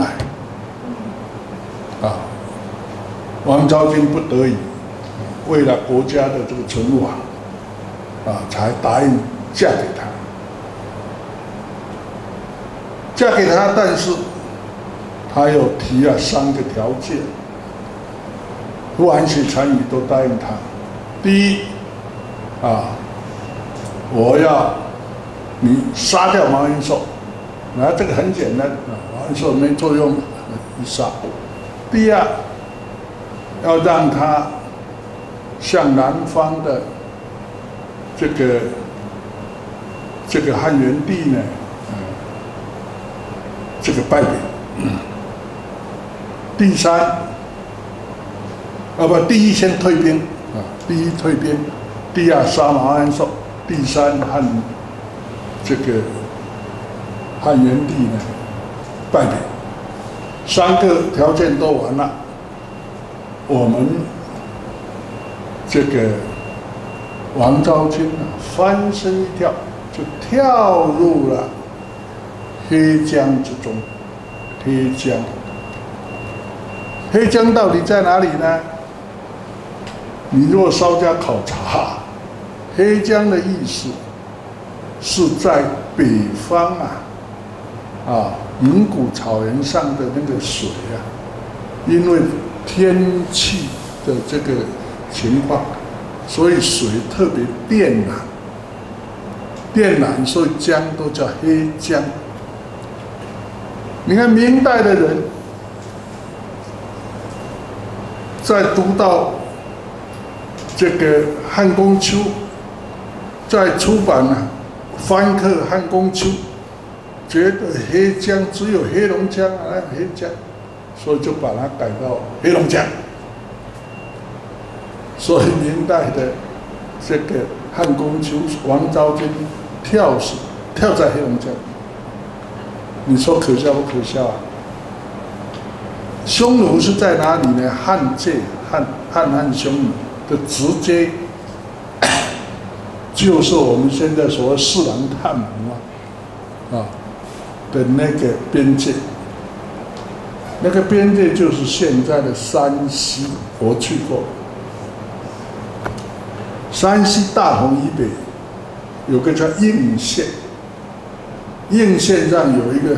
王昭君不得已，为了国家的这个存亡，才答应嫁给他。嫁给他，但是他又提了3个条件，傅寒雪、单于都答应他。第一，我要你杀掉毛延寿，这个很简单，毛延寿没作用，一杀。第二，要让他向南方的这个汉元帝呢，这个拜别。第三，第一先退兵，第一退兵，第二杀毛延寿，第三汉元帝呢拜别。3个条件都完了，我们这个王昭君翻身一跳，就跳入了黑江之中。黑江到底在哪里呢？你若稍加考察，黑江的意思是在北方蒙古草原上的那个水因为天气的这个情况，所以水特别靛蓝，所以江都叫黑江。你看明代的人在读到这个《汉宫秋》，在出版翻刻《汉宫秋》，觉得黑江只有黑龙江黑江，所以就把它改到黑龙江。所以明代的这个《汉宫秋》，王昭君跳在黑龙江，你说可笑不可笑？匈奴是在哪里呢？汉界汉匈奴的直接就是我们现在所谓四郎探母的那个边界，那个边界就是现在的山西，我去过。山西大同以北有个叫应县，应县上有一个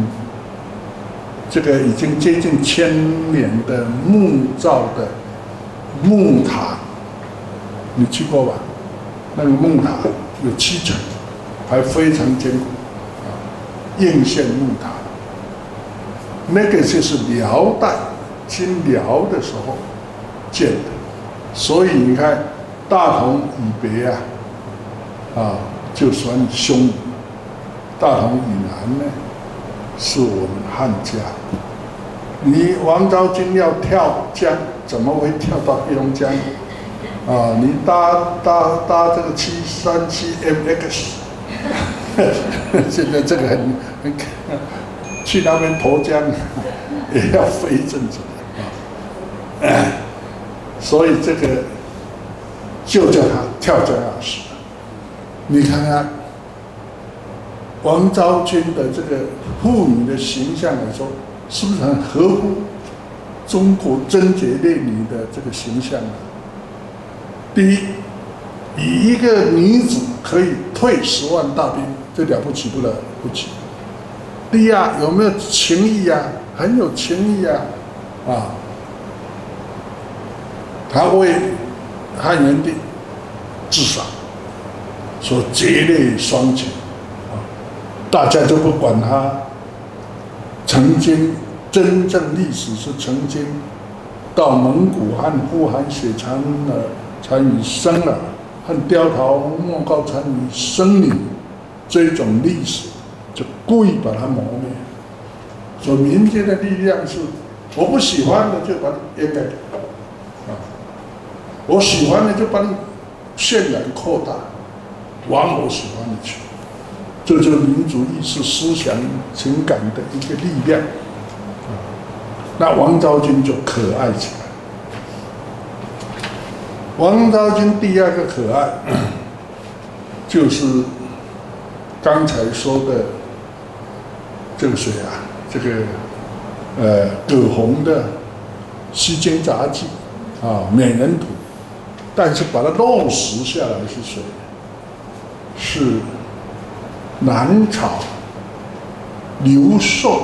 已经接近1000年的木造的木塔，你去过吧？那个木塔有7层，还非常坚固。应县木塔，那个就是辽代清辽的时候建的，所以你看大同以北就算匈奴，大同以南呢是我们汉家。你王昭君要跳江，怎么会跳到黑龙江？你搭这个737MX。现在这个很去那边投江也要飞一阵子所以这个就叫他跳江而死。你看看王昭君的这个妇女的形象来说，是不是很合乎中国贞洁烈女的这个形象呢？第一，以一个女子可以退10万大兵，这了不起不了不起。第二，有没有情义很有情义他为汉元帝治丧，说节泪双全大家就不管他曾经真正历史是曾经到蒙古和呼韩邪参与生了，和雕陶莫高参与生灵这种历史，就故意把它磨灭。所以民间的力量是，我不喜欢的就把它掩盖掉，我喜欢的就把你渲染扩大，往我喜欢的去。这就是民族意识、思想、情感的一个力量。那王昭君就可爱起来。王昭君第二个可爱，就是刚才说的这个谁啊？这个葛洪的《西京杂记》啊，《美人图》，但是把它落实下来是谁？是南朝刘宋。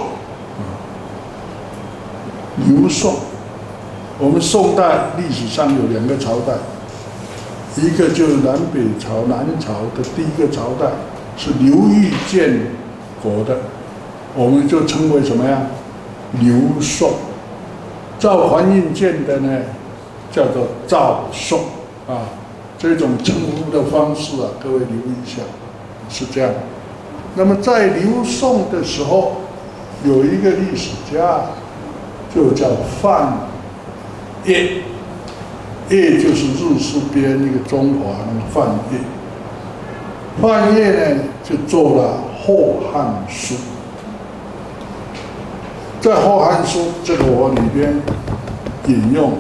刘宋，我们宋代历史上有2个朝代，一个就是南北朝，南朝的第一个朝代是刘裕建国的，我们就称为什么呀？刘宋。赵寰胤建的呢，叫做赵宋啊，这种称呼的方式啊，各位留意一下，是这样。那么在刘宋的时候，有一个历史家。就叫范晔，晔就是日式边那个中华那个范晔。范晔呢，就做了《后汉书》。在《后汉书》这个我里边引用，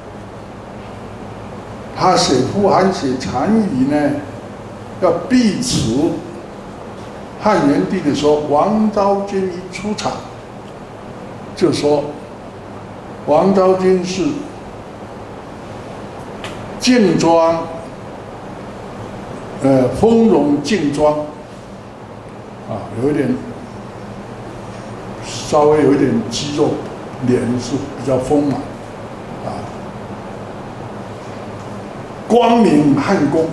他写呼韩邪单于呢，要避除汉元帝的时候，王昭君一出场，就说。王昭君是劲装，丰容劲装，啊，有一点，稍微有一点肌肉，脸是比较丰满，啊，光明汉宫，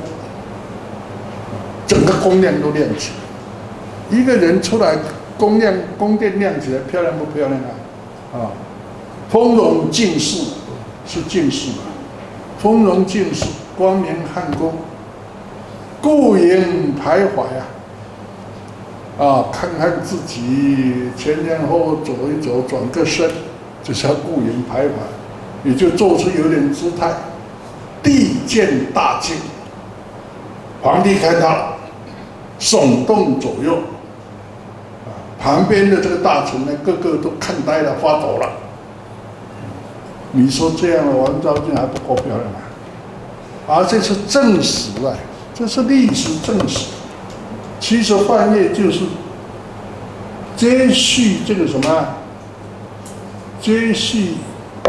整个宫殿都亮起来。一个人出来，宫殿亮起来，漂亮不漂亮啊？啊。丰容尽世是尽世嘛？丰容尽世，光明汉宫，顾影徘徊啊！看看自己前后走一走，转个身，就叫顾影徘徊，也就做出有点姿态。地见大惊，皇帝看到了，耸动左右，旁边的这个大臣呢，个个都看呆了，发抖了。你说这样的王昭君还不够漂亮啊？这是正史啊，这是历史正史。其实范晔就是接续这个什么，接续《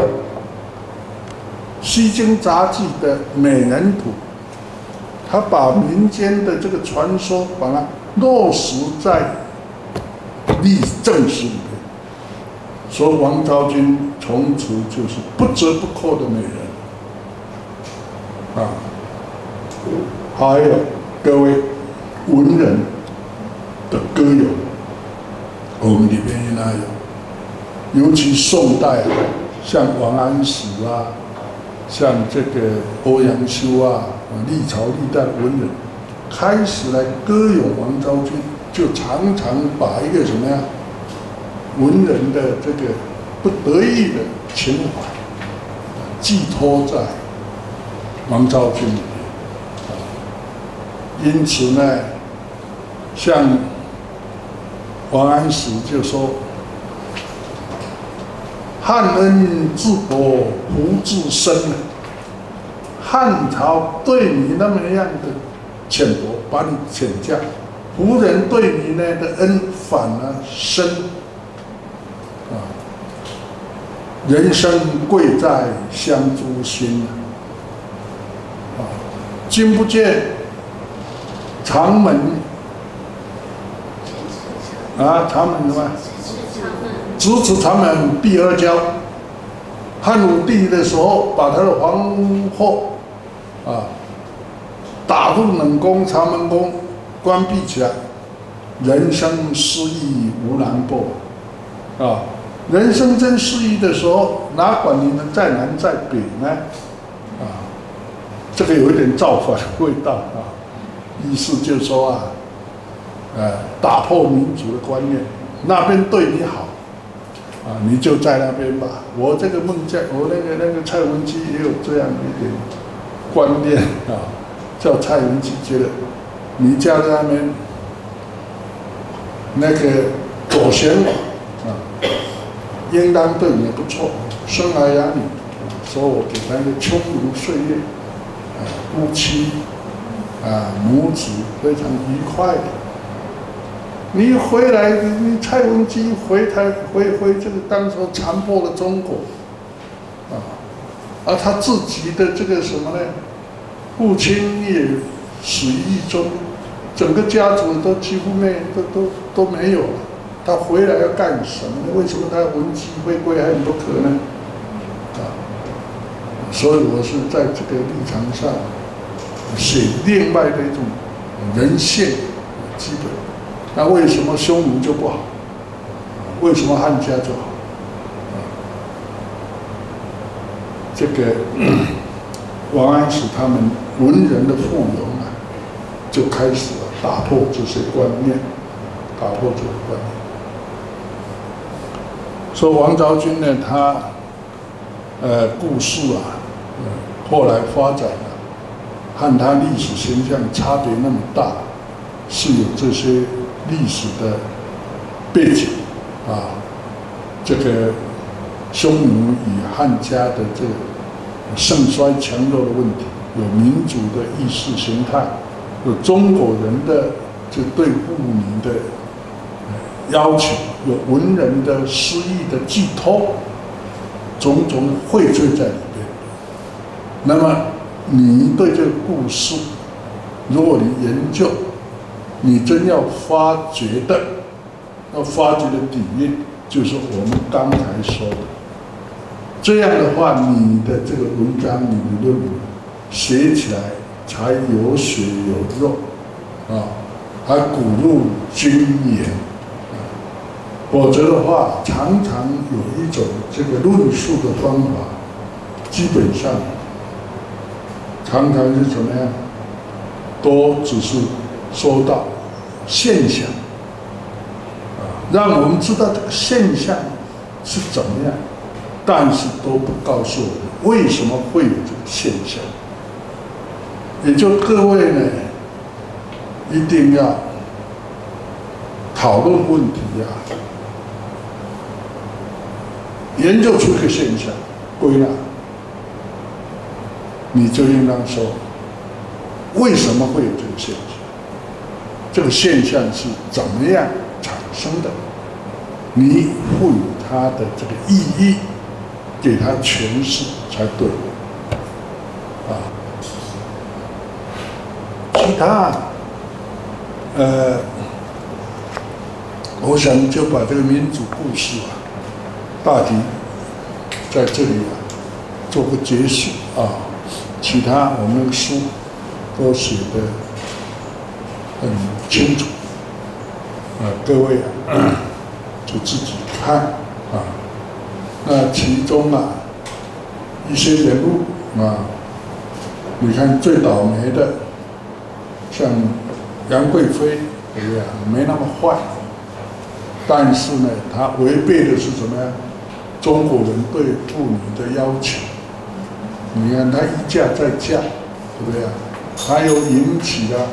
西京杂记》的《美人图》，他把民间的这个传说，把它落实在正史里面。说王昭君从此就是不折不扣的美人啊！还有各位文人的歌咏，我们里面应该有，尤其宋代啊，像王安石啊，像这个欧阳修啊，历朝历代的文人开始来歌咏王昭君，就常常把一个什么呀？文人的这个不得已的情怀寄托在王昭君里面，因此呢，像王安石就说：“汉恩自薄胡自深啊，汉朝对你那么样的浅薄，把你遣将；胡人对你呢的恩反而深。”人生贵在相诛心君不见长门长门什么？咫尺长门闭而交。汉武帝的时候，把他的皇后打入冷宫、长门宫，关闭起来。人生失意无难报人生真失意的时候，哪管你们在南在北呢？啊，这个有一点造反的味道啊。意思就是说啊，打破民族的观念，那边对你好，啊，你就在那边吧。我这个孟加，我那个蔡文姬也有这样一点观念啊，叫蔡文姬觉得你家在那边那个左贤王啊，应当对你不错，生儿养女，所以我给他一个秋如岁月，夫妻母子非常愉快的。你回来，你蔡文姬回这个当时残破了中国，而他自己的这个什么呢？父亲也死于狱中，整个家族都几乎都没有了。他回来要干什么呢？为什么他文姬回归还很不可呢？所以我是在这个立场上写另外的一种人性基本。那为什么匈奴就不好？为什么汉家就好？这个王安石他们文人的附庸啊，就开始了打破这些观念，打破这个观念。说王昭君呢，他故事啊，后来发展了，和他历史形象差别那么大，是有这些历史的背景啊，这个匈奴与汉家的这个盛衰强弱的问题，有民族的意识形态，有中国人的这对妇女的要求，有文人的诗意的寄托，种种荟萃在里边。那么你对这个故事，如果你研究，你真要发掘的底蕴，就是我们刚才说的。这样的话，你的这个文章、你的论文写起来才有血有肉，还骨入均言。否则的话，常常有一种这个论述的方法，基本上常常是怎么样，都只是说到现象，让我们知道这个现象是怎么样，但是都不告诉我们为什么会有这个现象。也就各位呢，一定要讨论问题啊，研究出一个现象，归纳，你就应当说，为什么会有这个现象？这个现象是怎么样产生的？你赋予它的这个意义，给它诠释才对。其他，我想就把这个民主故事啊，大体在这里做个结束啊。其他我们的书都写得很清楚，各位就自己看啊。那其中一些人物你看最倒霉的，像杨贵妃，对不对啊？没那么坏，但是呢，她违背的是什么呀？中国人对妇女的要求。你看她一嫁再嫁，对不对啊？她又引起了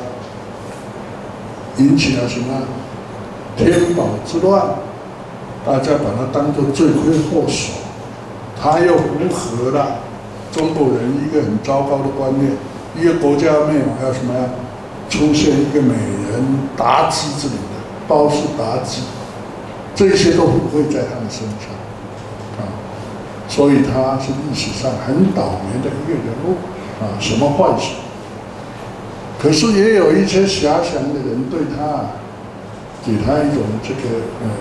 什么天宝之乱，大家把它当作罪魁祸首。她又符合了中国人一个很糟糕的观念：一个国家没有还有什么呀？出现一个美人妲己之类的，包氏妲己，这些都不会在他们身上。所以他是历史上很倒霉的一个人物什么坏事？可是也有一些遐想的人对他，给他一种这个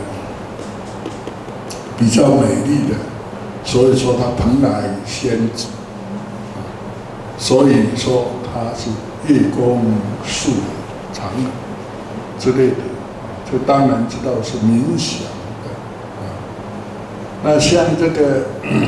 比较美丽的，所以说他蓬莱仙子，所以说他是月宫素长之类的，这当然知道是冥想的那像这个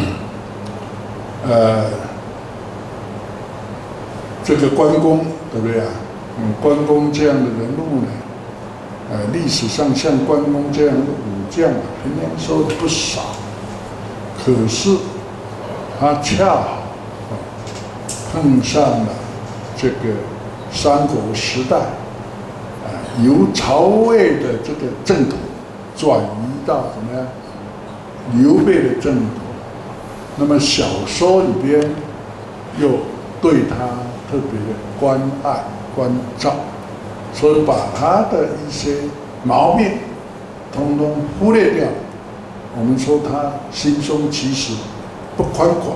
这个关公，对不对啊？关公这样的人物呢，历史上像关公这样的武将啊，平常说的不少。可是他恰好碰上了这个三国时代，由曹魏的这个正统转移到怎么样刘备的正统。那么小说里边又对他特别的关爱关照，所以把他的一些毛病通通忽略掉。我们说他心胸其实不宽广，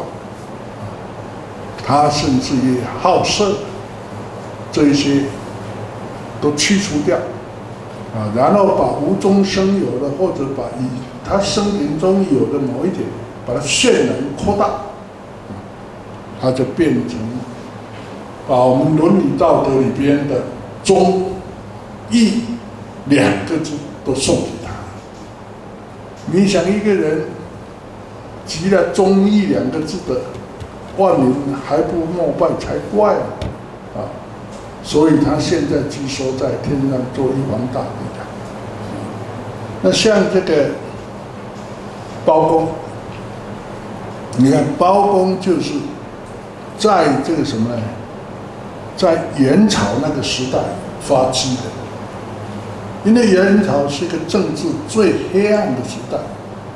他甚至于好色，这一些都去除掉，然后把无中生有的，或者把他生平中有的某一点，把它渲染扩大，他就变成把我们伦理道德里边的忠义两个字都送给他。你想一个人集了忠义两个字的，万民还不膜拜才怪啊！所以他现在居所在天上做玉皇大帝的。那像这个包公，你看包公就是在这个什么呢？在元朝那个时代发迹的。因为元朝是一个政治最黑暗的时代，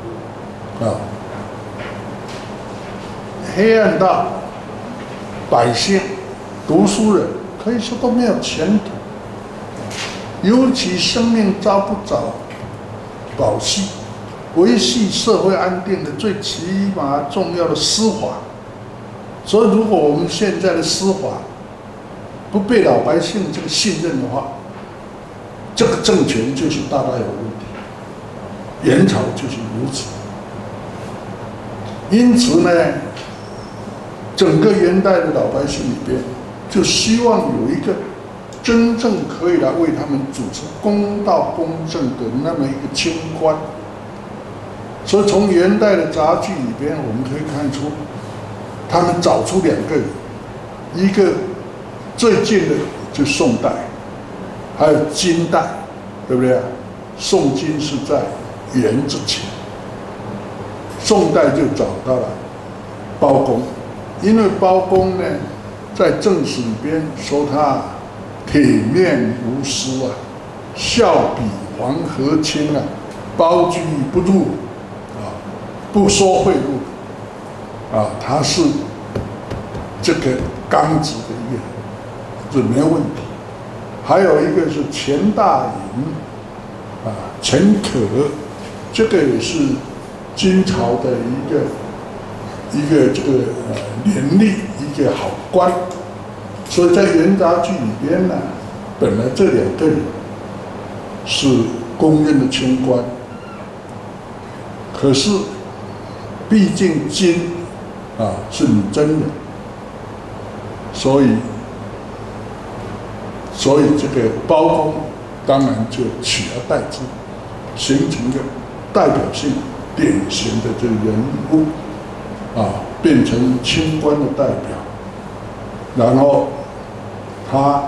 黑暗到百姓、读书人可以说都没有前途，尤其生命遭不着保系，维系社会安定的最起码重要的司法。所以，如果我们现在的司法不被老百姓这个信任的话，这个政权就是大大有问题。元朝就是如此。因此呢，整个元代的老百姓里边，就希望有一个真正可以来为他们主持公道公正的那么一个清官。所以从元代的杂剧里边，我们可以看出，他们找出两个人，一个最近的就宋代。还有金代，对不对啊？宋金是在元之前，宋代就找到了包公，因为包公呢，在正史里边说他铁面无私啊，笑比黄河清啊，包居不入啊，不收贿赂啊，他是这个刚直的一个人，这没有问题。还有一个是钱大隐，钱可，这个也是金朝的一个这个廉吏，一个好官。所以在元杂剧里边呢，本来这两个人是公认的清官，可是毕竟金是女真人，所以这个包公当然就取而代之，形成一个代表性、典型的这个人物，变成清官的代表。然后他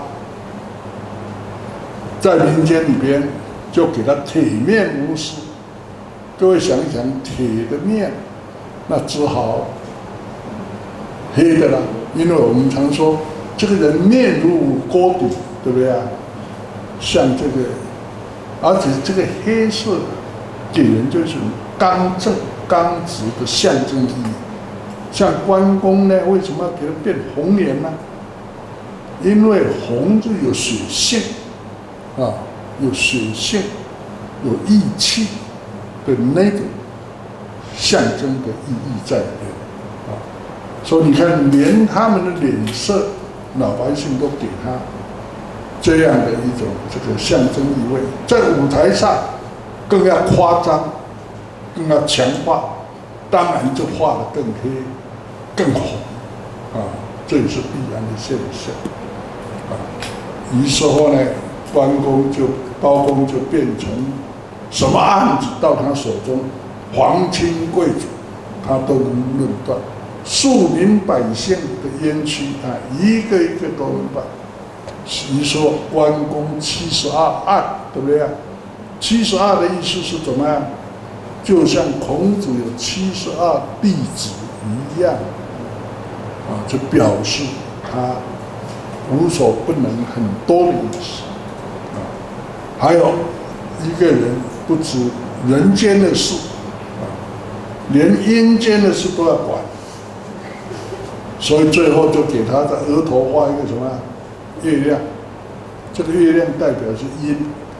在民间里边就给他铁面无私。各位想一想，铁的面，那只好黑的了，因为我们常说这个人面如锅底。对不对啊？像这个，而且这个黑色给人就是刚正、刚直的象征意义。像关公呢，为什么要给他变红脸呢？因为红就有血性，有血性、有义气的那个象征的意义在里面，所以你看，连他们的脸色，老百姓都给他这样的一种这个象征意味，在舞台上更要夸张，更要强化，当然就画得更黑、更红，这也是必然的现象，于是后呢，包公就变成什么案子到他手中， 皇亲贵族，他都能论断；庶民百姓的冤屈，一个一个都能办。你说关公72案，对不对啊？72的意思是怎么样？就像孔子有72弟子一样，就表示他无所不能，很多的意思。还有一个人不止人间的事，连阴间的事都要管，所以最后就给他的额头画一个什么月亮，这个月亮代表是阴，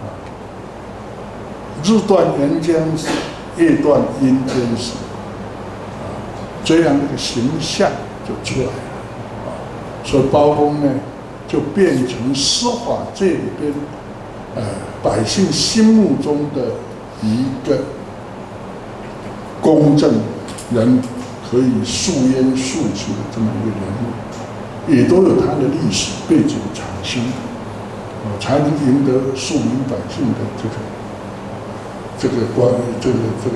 日断人间事，夜断阴间事，这样一个形象就出来了。所以包公呢，就变成司法界里边，百姓心目中的一个公正人，可以诉冤诉屈的这么一个人物，也都有他的历史背景产生，才能赢得庶民百姓的这个关于这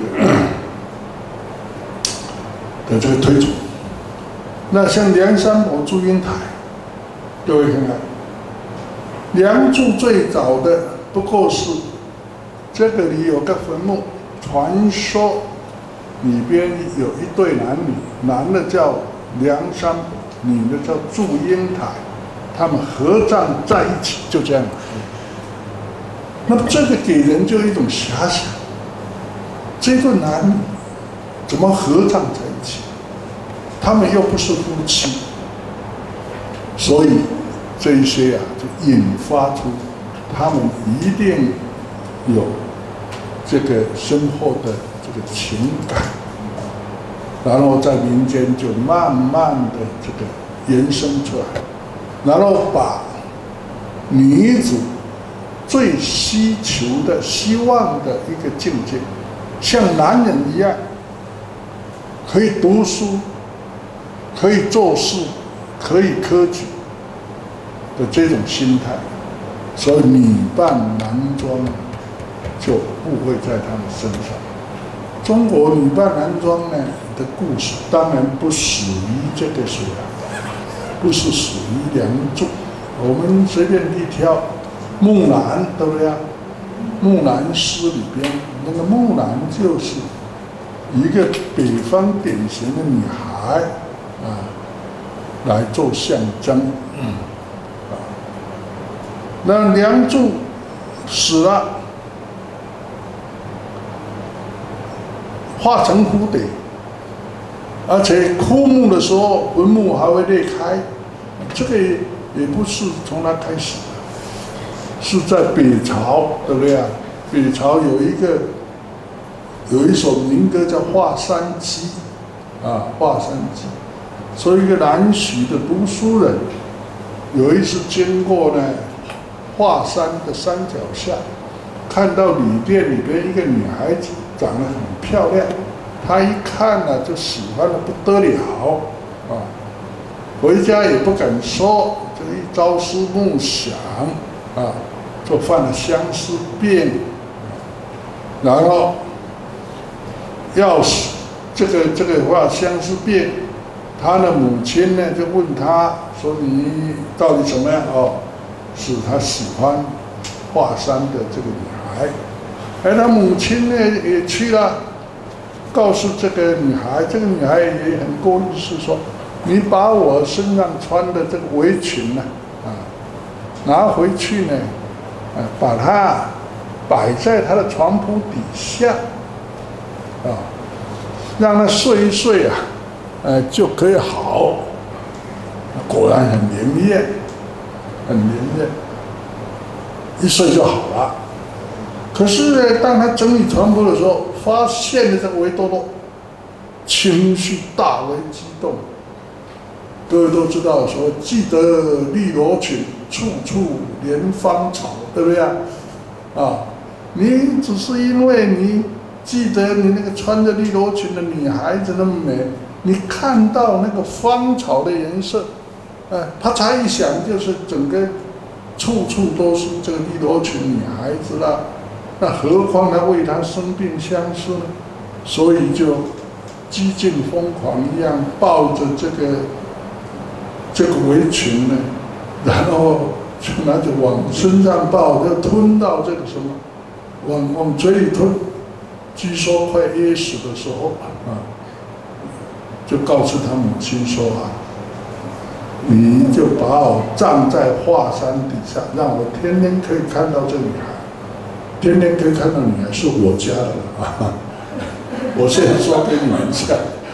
个推崇。那像梁山伯祝英台，各位看看，梁祝最早的不过是这个里有个坟墓，传说里边有一对男女，男的叫梁山伯，女的叫祝英台，他们合葬在一起，就这样。那么这个给人就一种遐想，这对男女怎么合葬在一起？他们又不是夫妻，所以这一些就引发出他们一定有这个深厚的这个情感，然后在民间就慢慢的这个延伸出来，然后把女子最希求的、希望的一个境界，像男人一样，可以读书，可以做事，可以科举的这种心态，所以女扮男装就不会在他们身上。中国女扮男装呢的故事，当然不属于这个谁啊，不是属于梁祝。我们随便一挑，木兰，对不对啊？木兰诗里边，那个木兰就是一个北方典型的女孩来做象征。那梁祝死了，化成蝴蝶，而且枯木的时候，坟墓还会裂开，这个也不是从他开始的，是在北朝，对不对啊？北朝有一首民歌叫《华山鸡》，华山鸡。所以一个南徐的读书人，有一次经过呢华山的山脚下，看到旅店里边一个女孩子长得很漂亮，他一看呢就喜欢得不得了回家也不敢说，就一朝思暮想就犯了相思病，然后要死这个犯相思病，他的母亲呢就问他说：“你到底怎么样？”是他喜欢华山的这个女孩，他母亲呢也去了，告诉这个女孩，这个女孩也很够意思，说：“你把我身上穿的这个围裙呢，拿回去呢，把它摆在她的床铺底下，让她睡一睡就可以好。”果然很灵验，很灵验，一睡就好了。可是呢，当他整理床铺的时候，发现了这个维多多情绪大为激动。各位都知道说，记得绿萝裙，处处怜芳草，对不对你只是因为你记得你那个穿着绿萝裙的女孩子那么美，你看到那个芳草的颜色，啪嚓一响，就是整个处处都是这个绿萝裙女孩子了。那何况他为她生病相思呢？ 所以就激进疯狂一样，抱着这个围裙呢，然后就拿着往身上抱，就吞到这个什么，往嘴里吞，据说快噎死的时候啊，就告诉他母亲说啊，你就把我葬在华山底下，让我天天可以看到这女孩，天天可以看到女孩是我家的啊。我现在说给你们讲，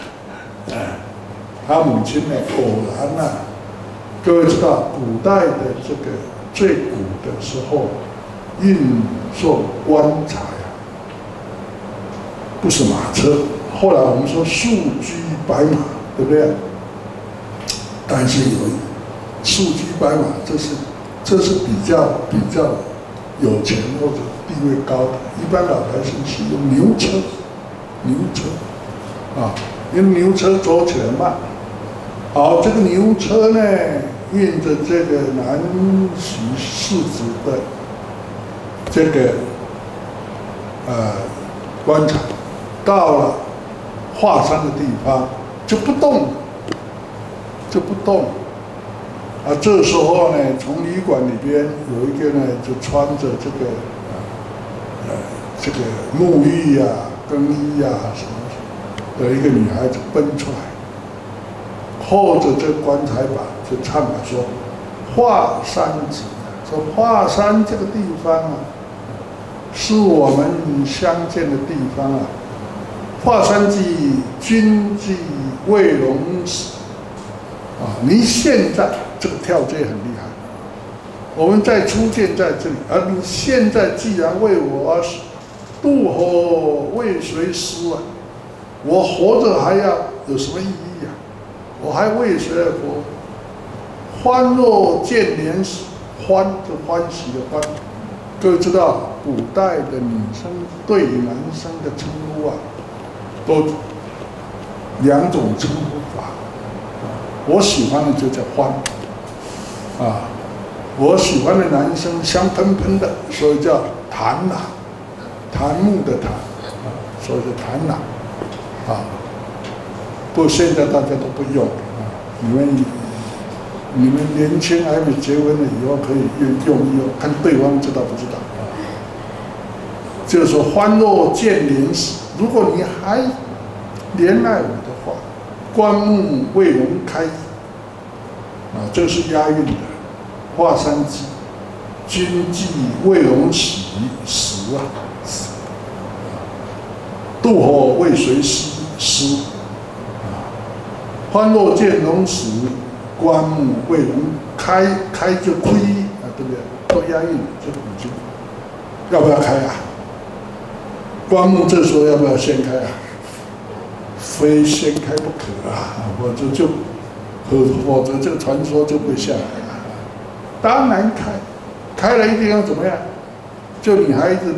他母亲呢，果然啊，各位知道，古代的这个最古的时候，运送棺材啊，不是马车，后来我们说素居白马，对不对？但是有素居白马，这是比较有钱或者地位高的，一般老百姓是用牛车。因为牛车走起来慢。好，这个牛车呢，运着这个南徐世子的这个棺材，到了华山的地方就不动了。这时候呢，从旅馆里边有一个呢，就穿着这个沐浴啊、更衣啊什么的一个女孩子奔出来，后着这棺材板就唱了说：“华山集，说华山这个地方啊，是我们相见的地方啊。华山集，君既未容死。”你现在这个跳接很厉害，我们在初见在这里，而你现在既然为我而死，渡河为谁死啊？我活着还要有什么意义啊？我还为谁而活？欢若见莲死，欢就欢喜的欢。各位知道，古代的女生对男生的称呼啊，都两种称呼法。我喜欢的就叫欢，我喜欢的男生香喷喷的，所以叫檀郎，檀木的檀，所以叫檀郎，不过现在大家都不用，你们年轻还没结婚的，以后可以用一用，看对方知道不知道，就是说欢若见莲死，如果你还怜爱我的话，棺木未容开，这是押韵的。华山集，君既未容死啊，渡河为谁死？欢若见龙死，棺木未容开，开就亏对不对？都押韵，这个古经要不要开啊？棺木这时候要不要掀开啊？非掀开不可啊，否则这个传说就会下来了。当然开了一定要怎么样？就女孩子的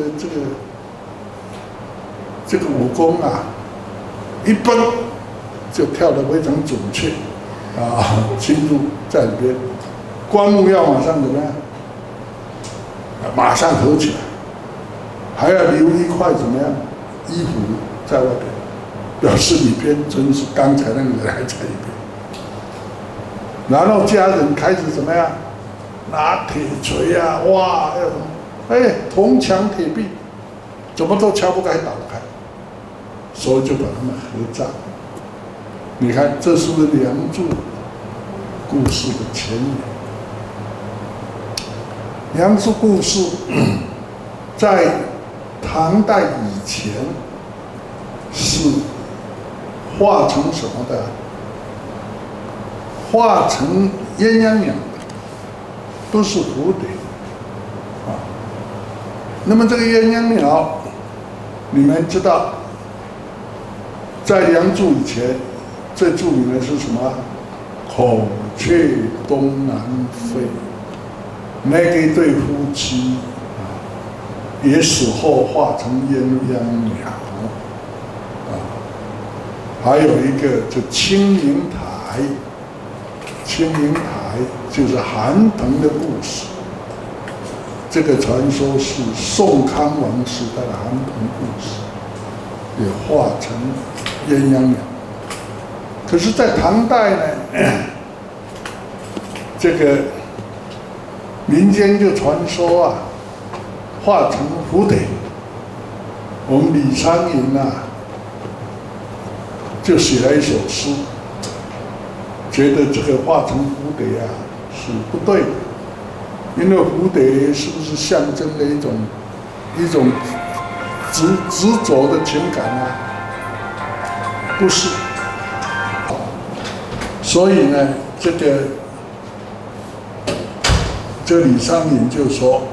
这个武功啊，一蹦就跳得非常准确进入在里边。棺木要马上怎么样？马上合起来，还要留一块怎么样衣服在外边。表示里边真是刚才那个人还在里边，然后家人开始怎么样？拿铁锤啊，哇，要什么？铜墙铁壁，怎么都敲不开、打不开，所以就把他们合葬。你看，这是不是梁祝故事的前言？梁祝故事在唐代以前是画成什么的？画成鸳鸯鸟的，都是蝴蝶那么这个鸳鸯鸟，你们知道，在梁祝以前，最著名的是什么？孔雀东南飞，那一对夫妻也死后化成鸳鸯鸟还有一个就青灵台，青灵台就是韩腾的故事。这个传说是宋康王时代的韩腾故事。 也化成鸳鸯鸟。可是，在唐代呢，这个民间就传说啊，化成蝴蝶。我们李商隐啊，就写了一首诗，觉得这个化成蝴蝶啊是不对的，因为蝴蝶是不是象征的一种执着的情感啊？不是。所以呢，这李商隐就说，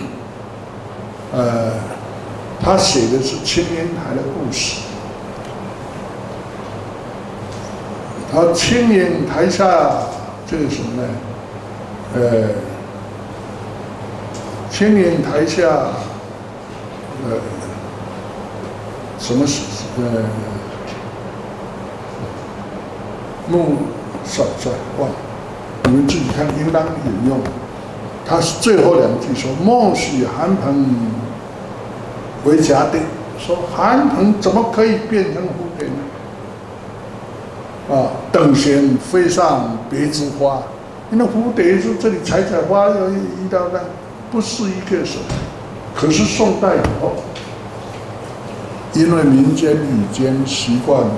他写的是青烟台的故事。他青烟台下这个什么呢？青烟台下，什么是木少帅忘了，你们自己看，应当引用。他最后两句说：“莫许寒鹏为甲蝶。”说寒鹏怎么可以变成蝴蝶呢？啊，等闲飞上别枝花，因为蝴蝶是这里采花有一道那不是一个什么。可是宋代以后，因为民间已经习惯了，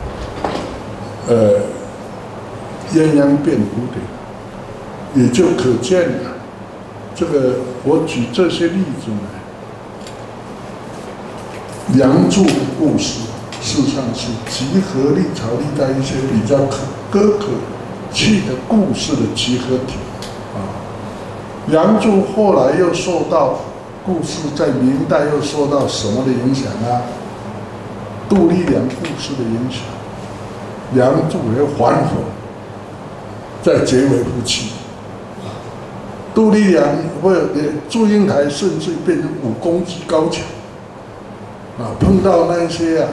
鸳鸯变蝴蝶，也就可见了。这个我举这些例子呢，《梁祝》的故事事实上是集合历朝历代一些比较可气的故事的集合体啊。《梁祝》后来又受到故事在明代又受到什么的影响啊？杜丽娘故事的影响，梁祝和还魂再结为夫妻。杜丽娘或者祝英台甚至变成武功极高强啊，碰到那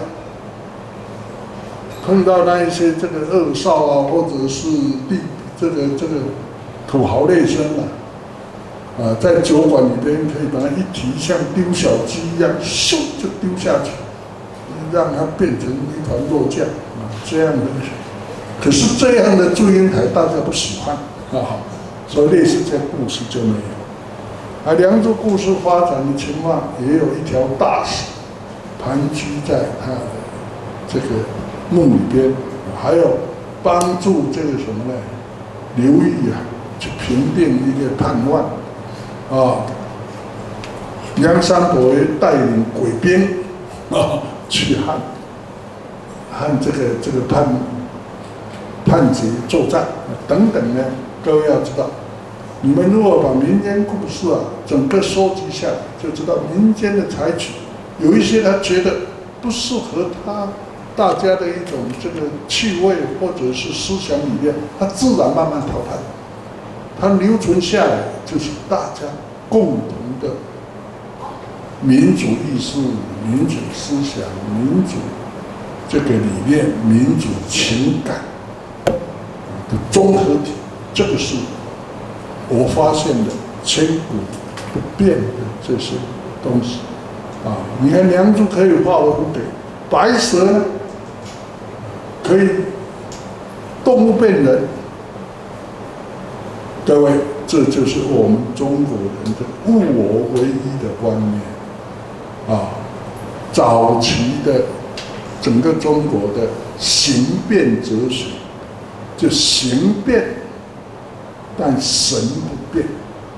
一些这个恶少啊，或者是这个土豪劣绅啊，在酒馆里边可以把它一提，像丢小鸡一样，咻就丢下去，让它变成一团肉酱啊，这样的。可是这样的祝英台大家不喜欢啊。所以类似这故事就没有。而梁祝故事发展的情况，也有一条大蛇盘踞在他的这个墓里边，还有帮助这个什么呢？刘裕啊，去平定一个叛乱啊。梁山伯带领鬼兵啊去和这个叛贼作战等等呢。各位要知道，你们如果把民间故事啊整个收集下来，就知道民间的采取有一些他觉得不适合大家的一种这个趣味或者是思想理念，它自然慢慢淘汰。它留存下来就是大家共同的民主意识、民主思想、民主这个理念、民主情感的综合体。这个是我发现的千古不变的这些东西啊！你看梁祝可以化为蝴蝶，白蛇呢可以动物变人。各位，这就是我们中国人的物我唯一的观念啊！早期的整个中国的形变哲学，就形变。但神不变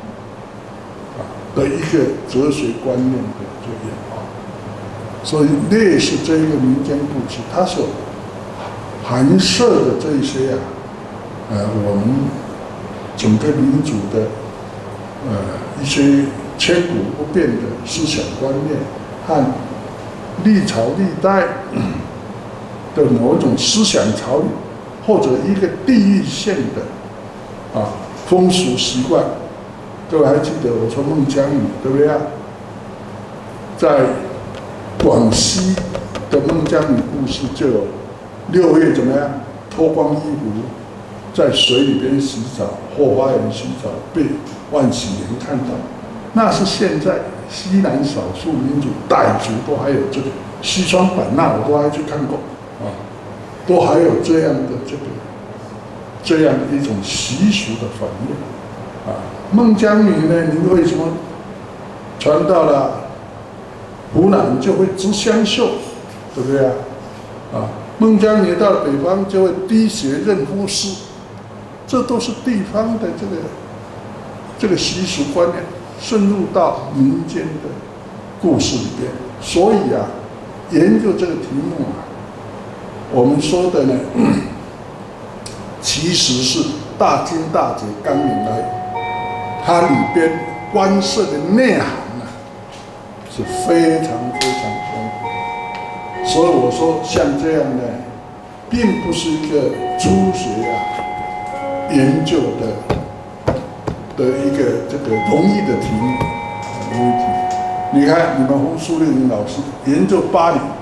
的一个哲学观念的这个演化，所以类似这一个民间故事，它所含摄的这一些我们整个民族的一些千古不变的思想观念和历朝历代的某种思想潮流，或者一个地域性的风俗习惯，各位还记得我说孟姜女对不对啊？在广西的孟姜女故事就有6月怎么样脱光衣服在水里边洗澡，后花园洗澡，被万喜莲看到。那是现在西南少数民族傣族都还有这个西双版纳我都还去看过啊，都还有这样的这样一种习俗的反应啊。孟姜女呢，你为什么传到了湖南就会织香绣，对不对啊？啊，孟姜女到了北方就会滴血认夫丝，这都是地方的这个习俗观念渗入到民间的故事里边。所以啊，研究这个题目啊，我们说的呢，其实是大经大节纲领而已，它里边关涉的内涵啊，是非常非常丰富。所以我说，像这样的，并不是一个初学研究的一个容易的题目，容易题。你看，你们洪树立老师研究8年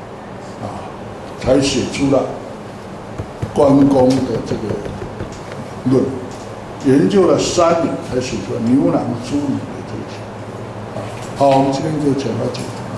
才写出了关公的这个论，研究了3年才写出了牛郎织女的这个题。好，我们今天就讲到这里。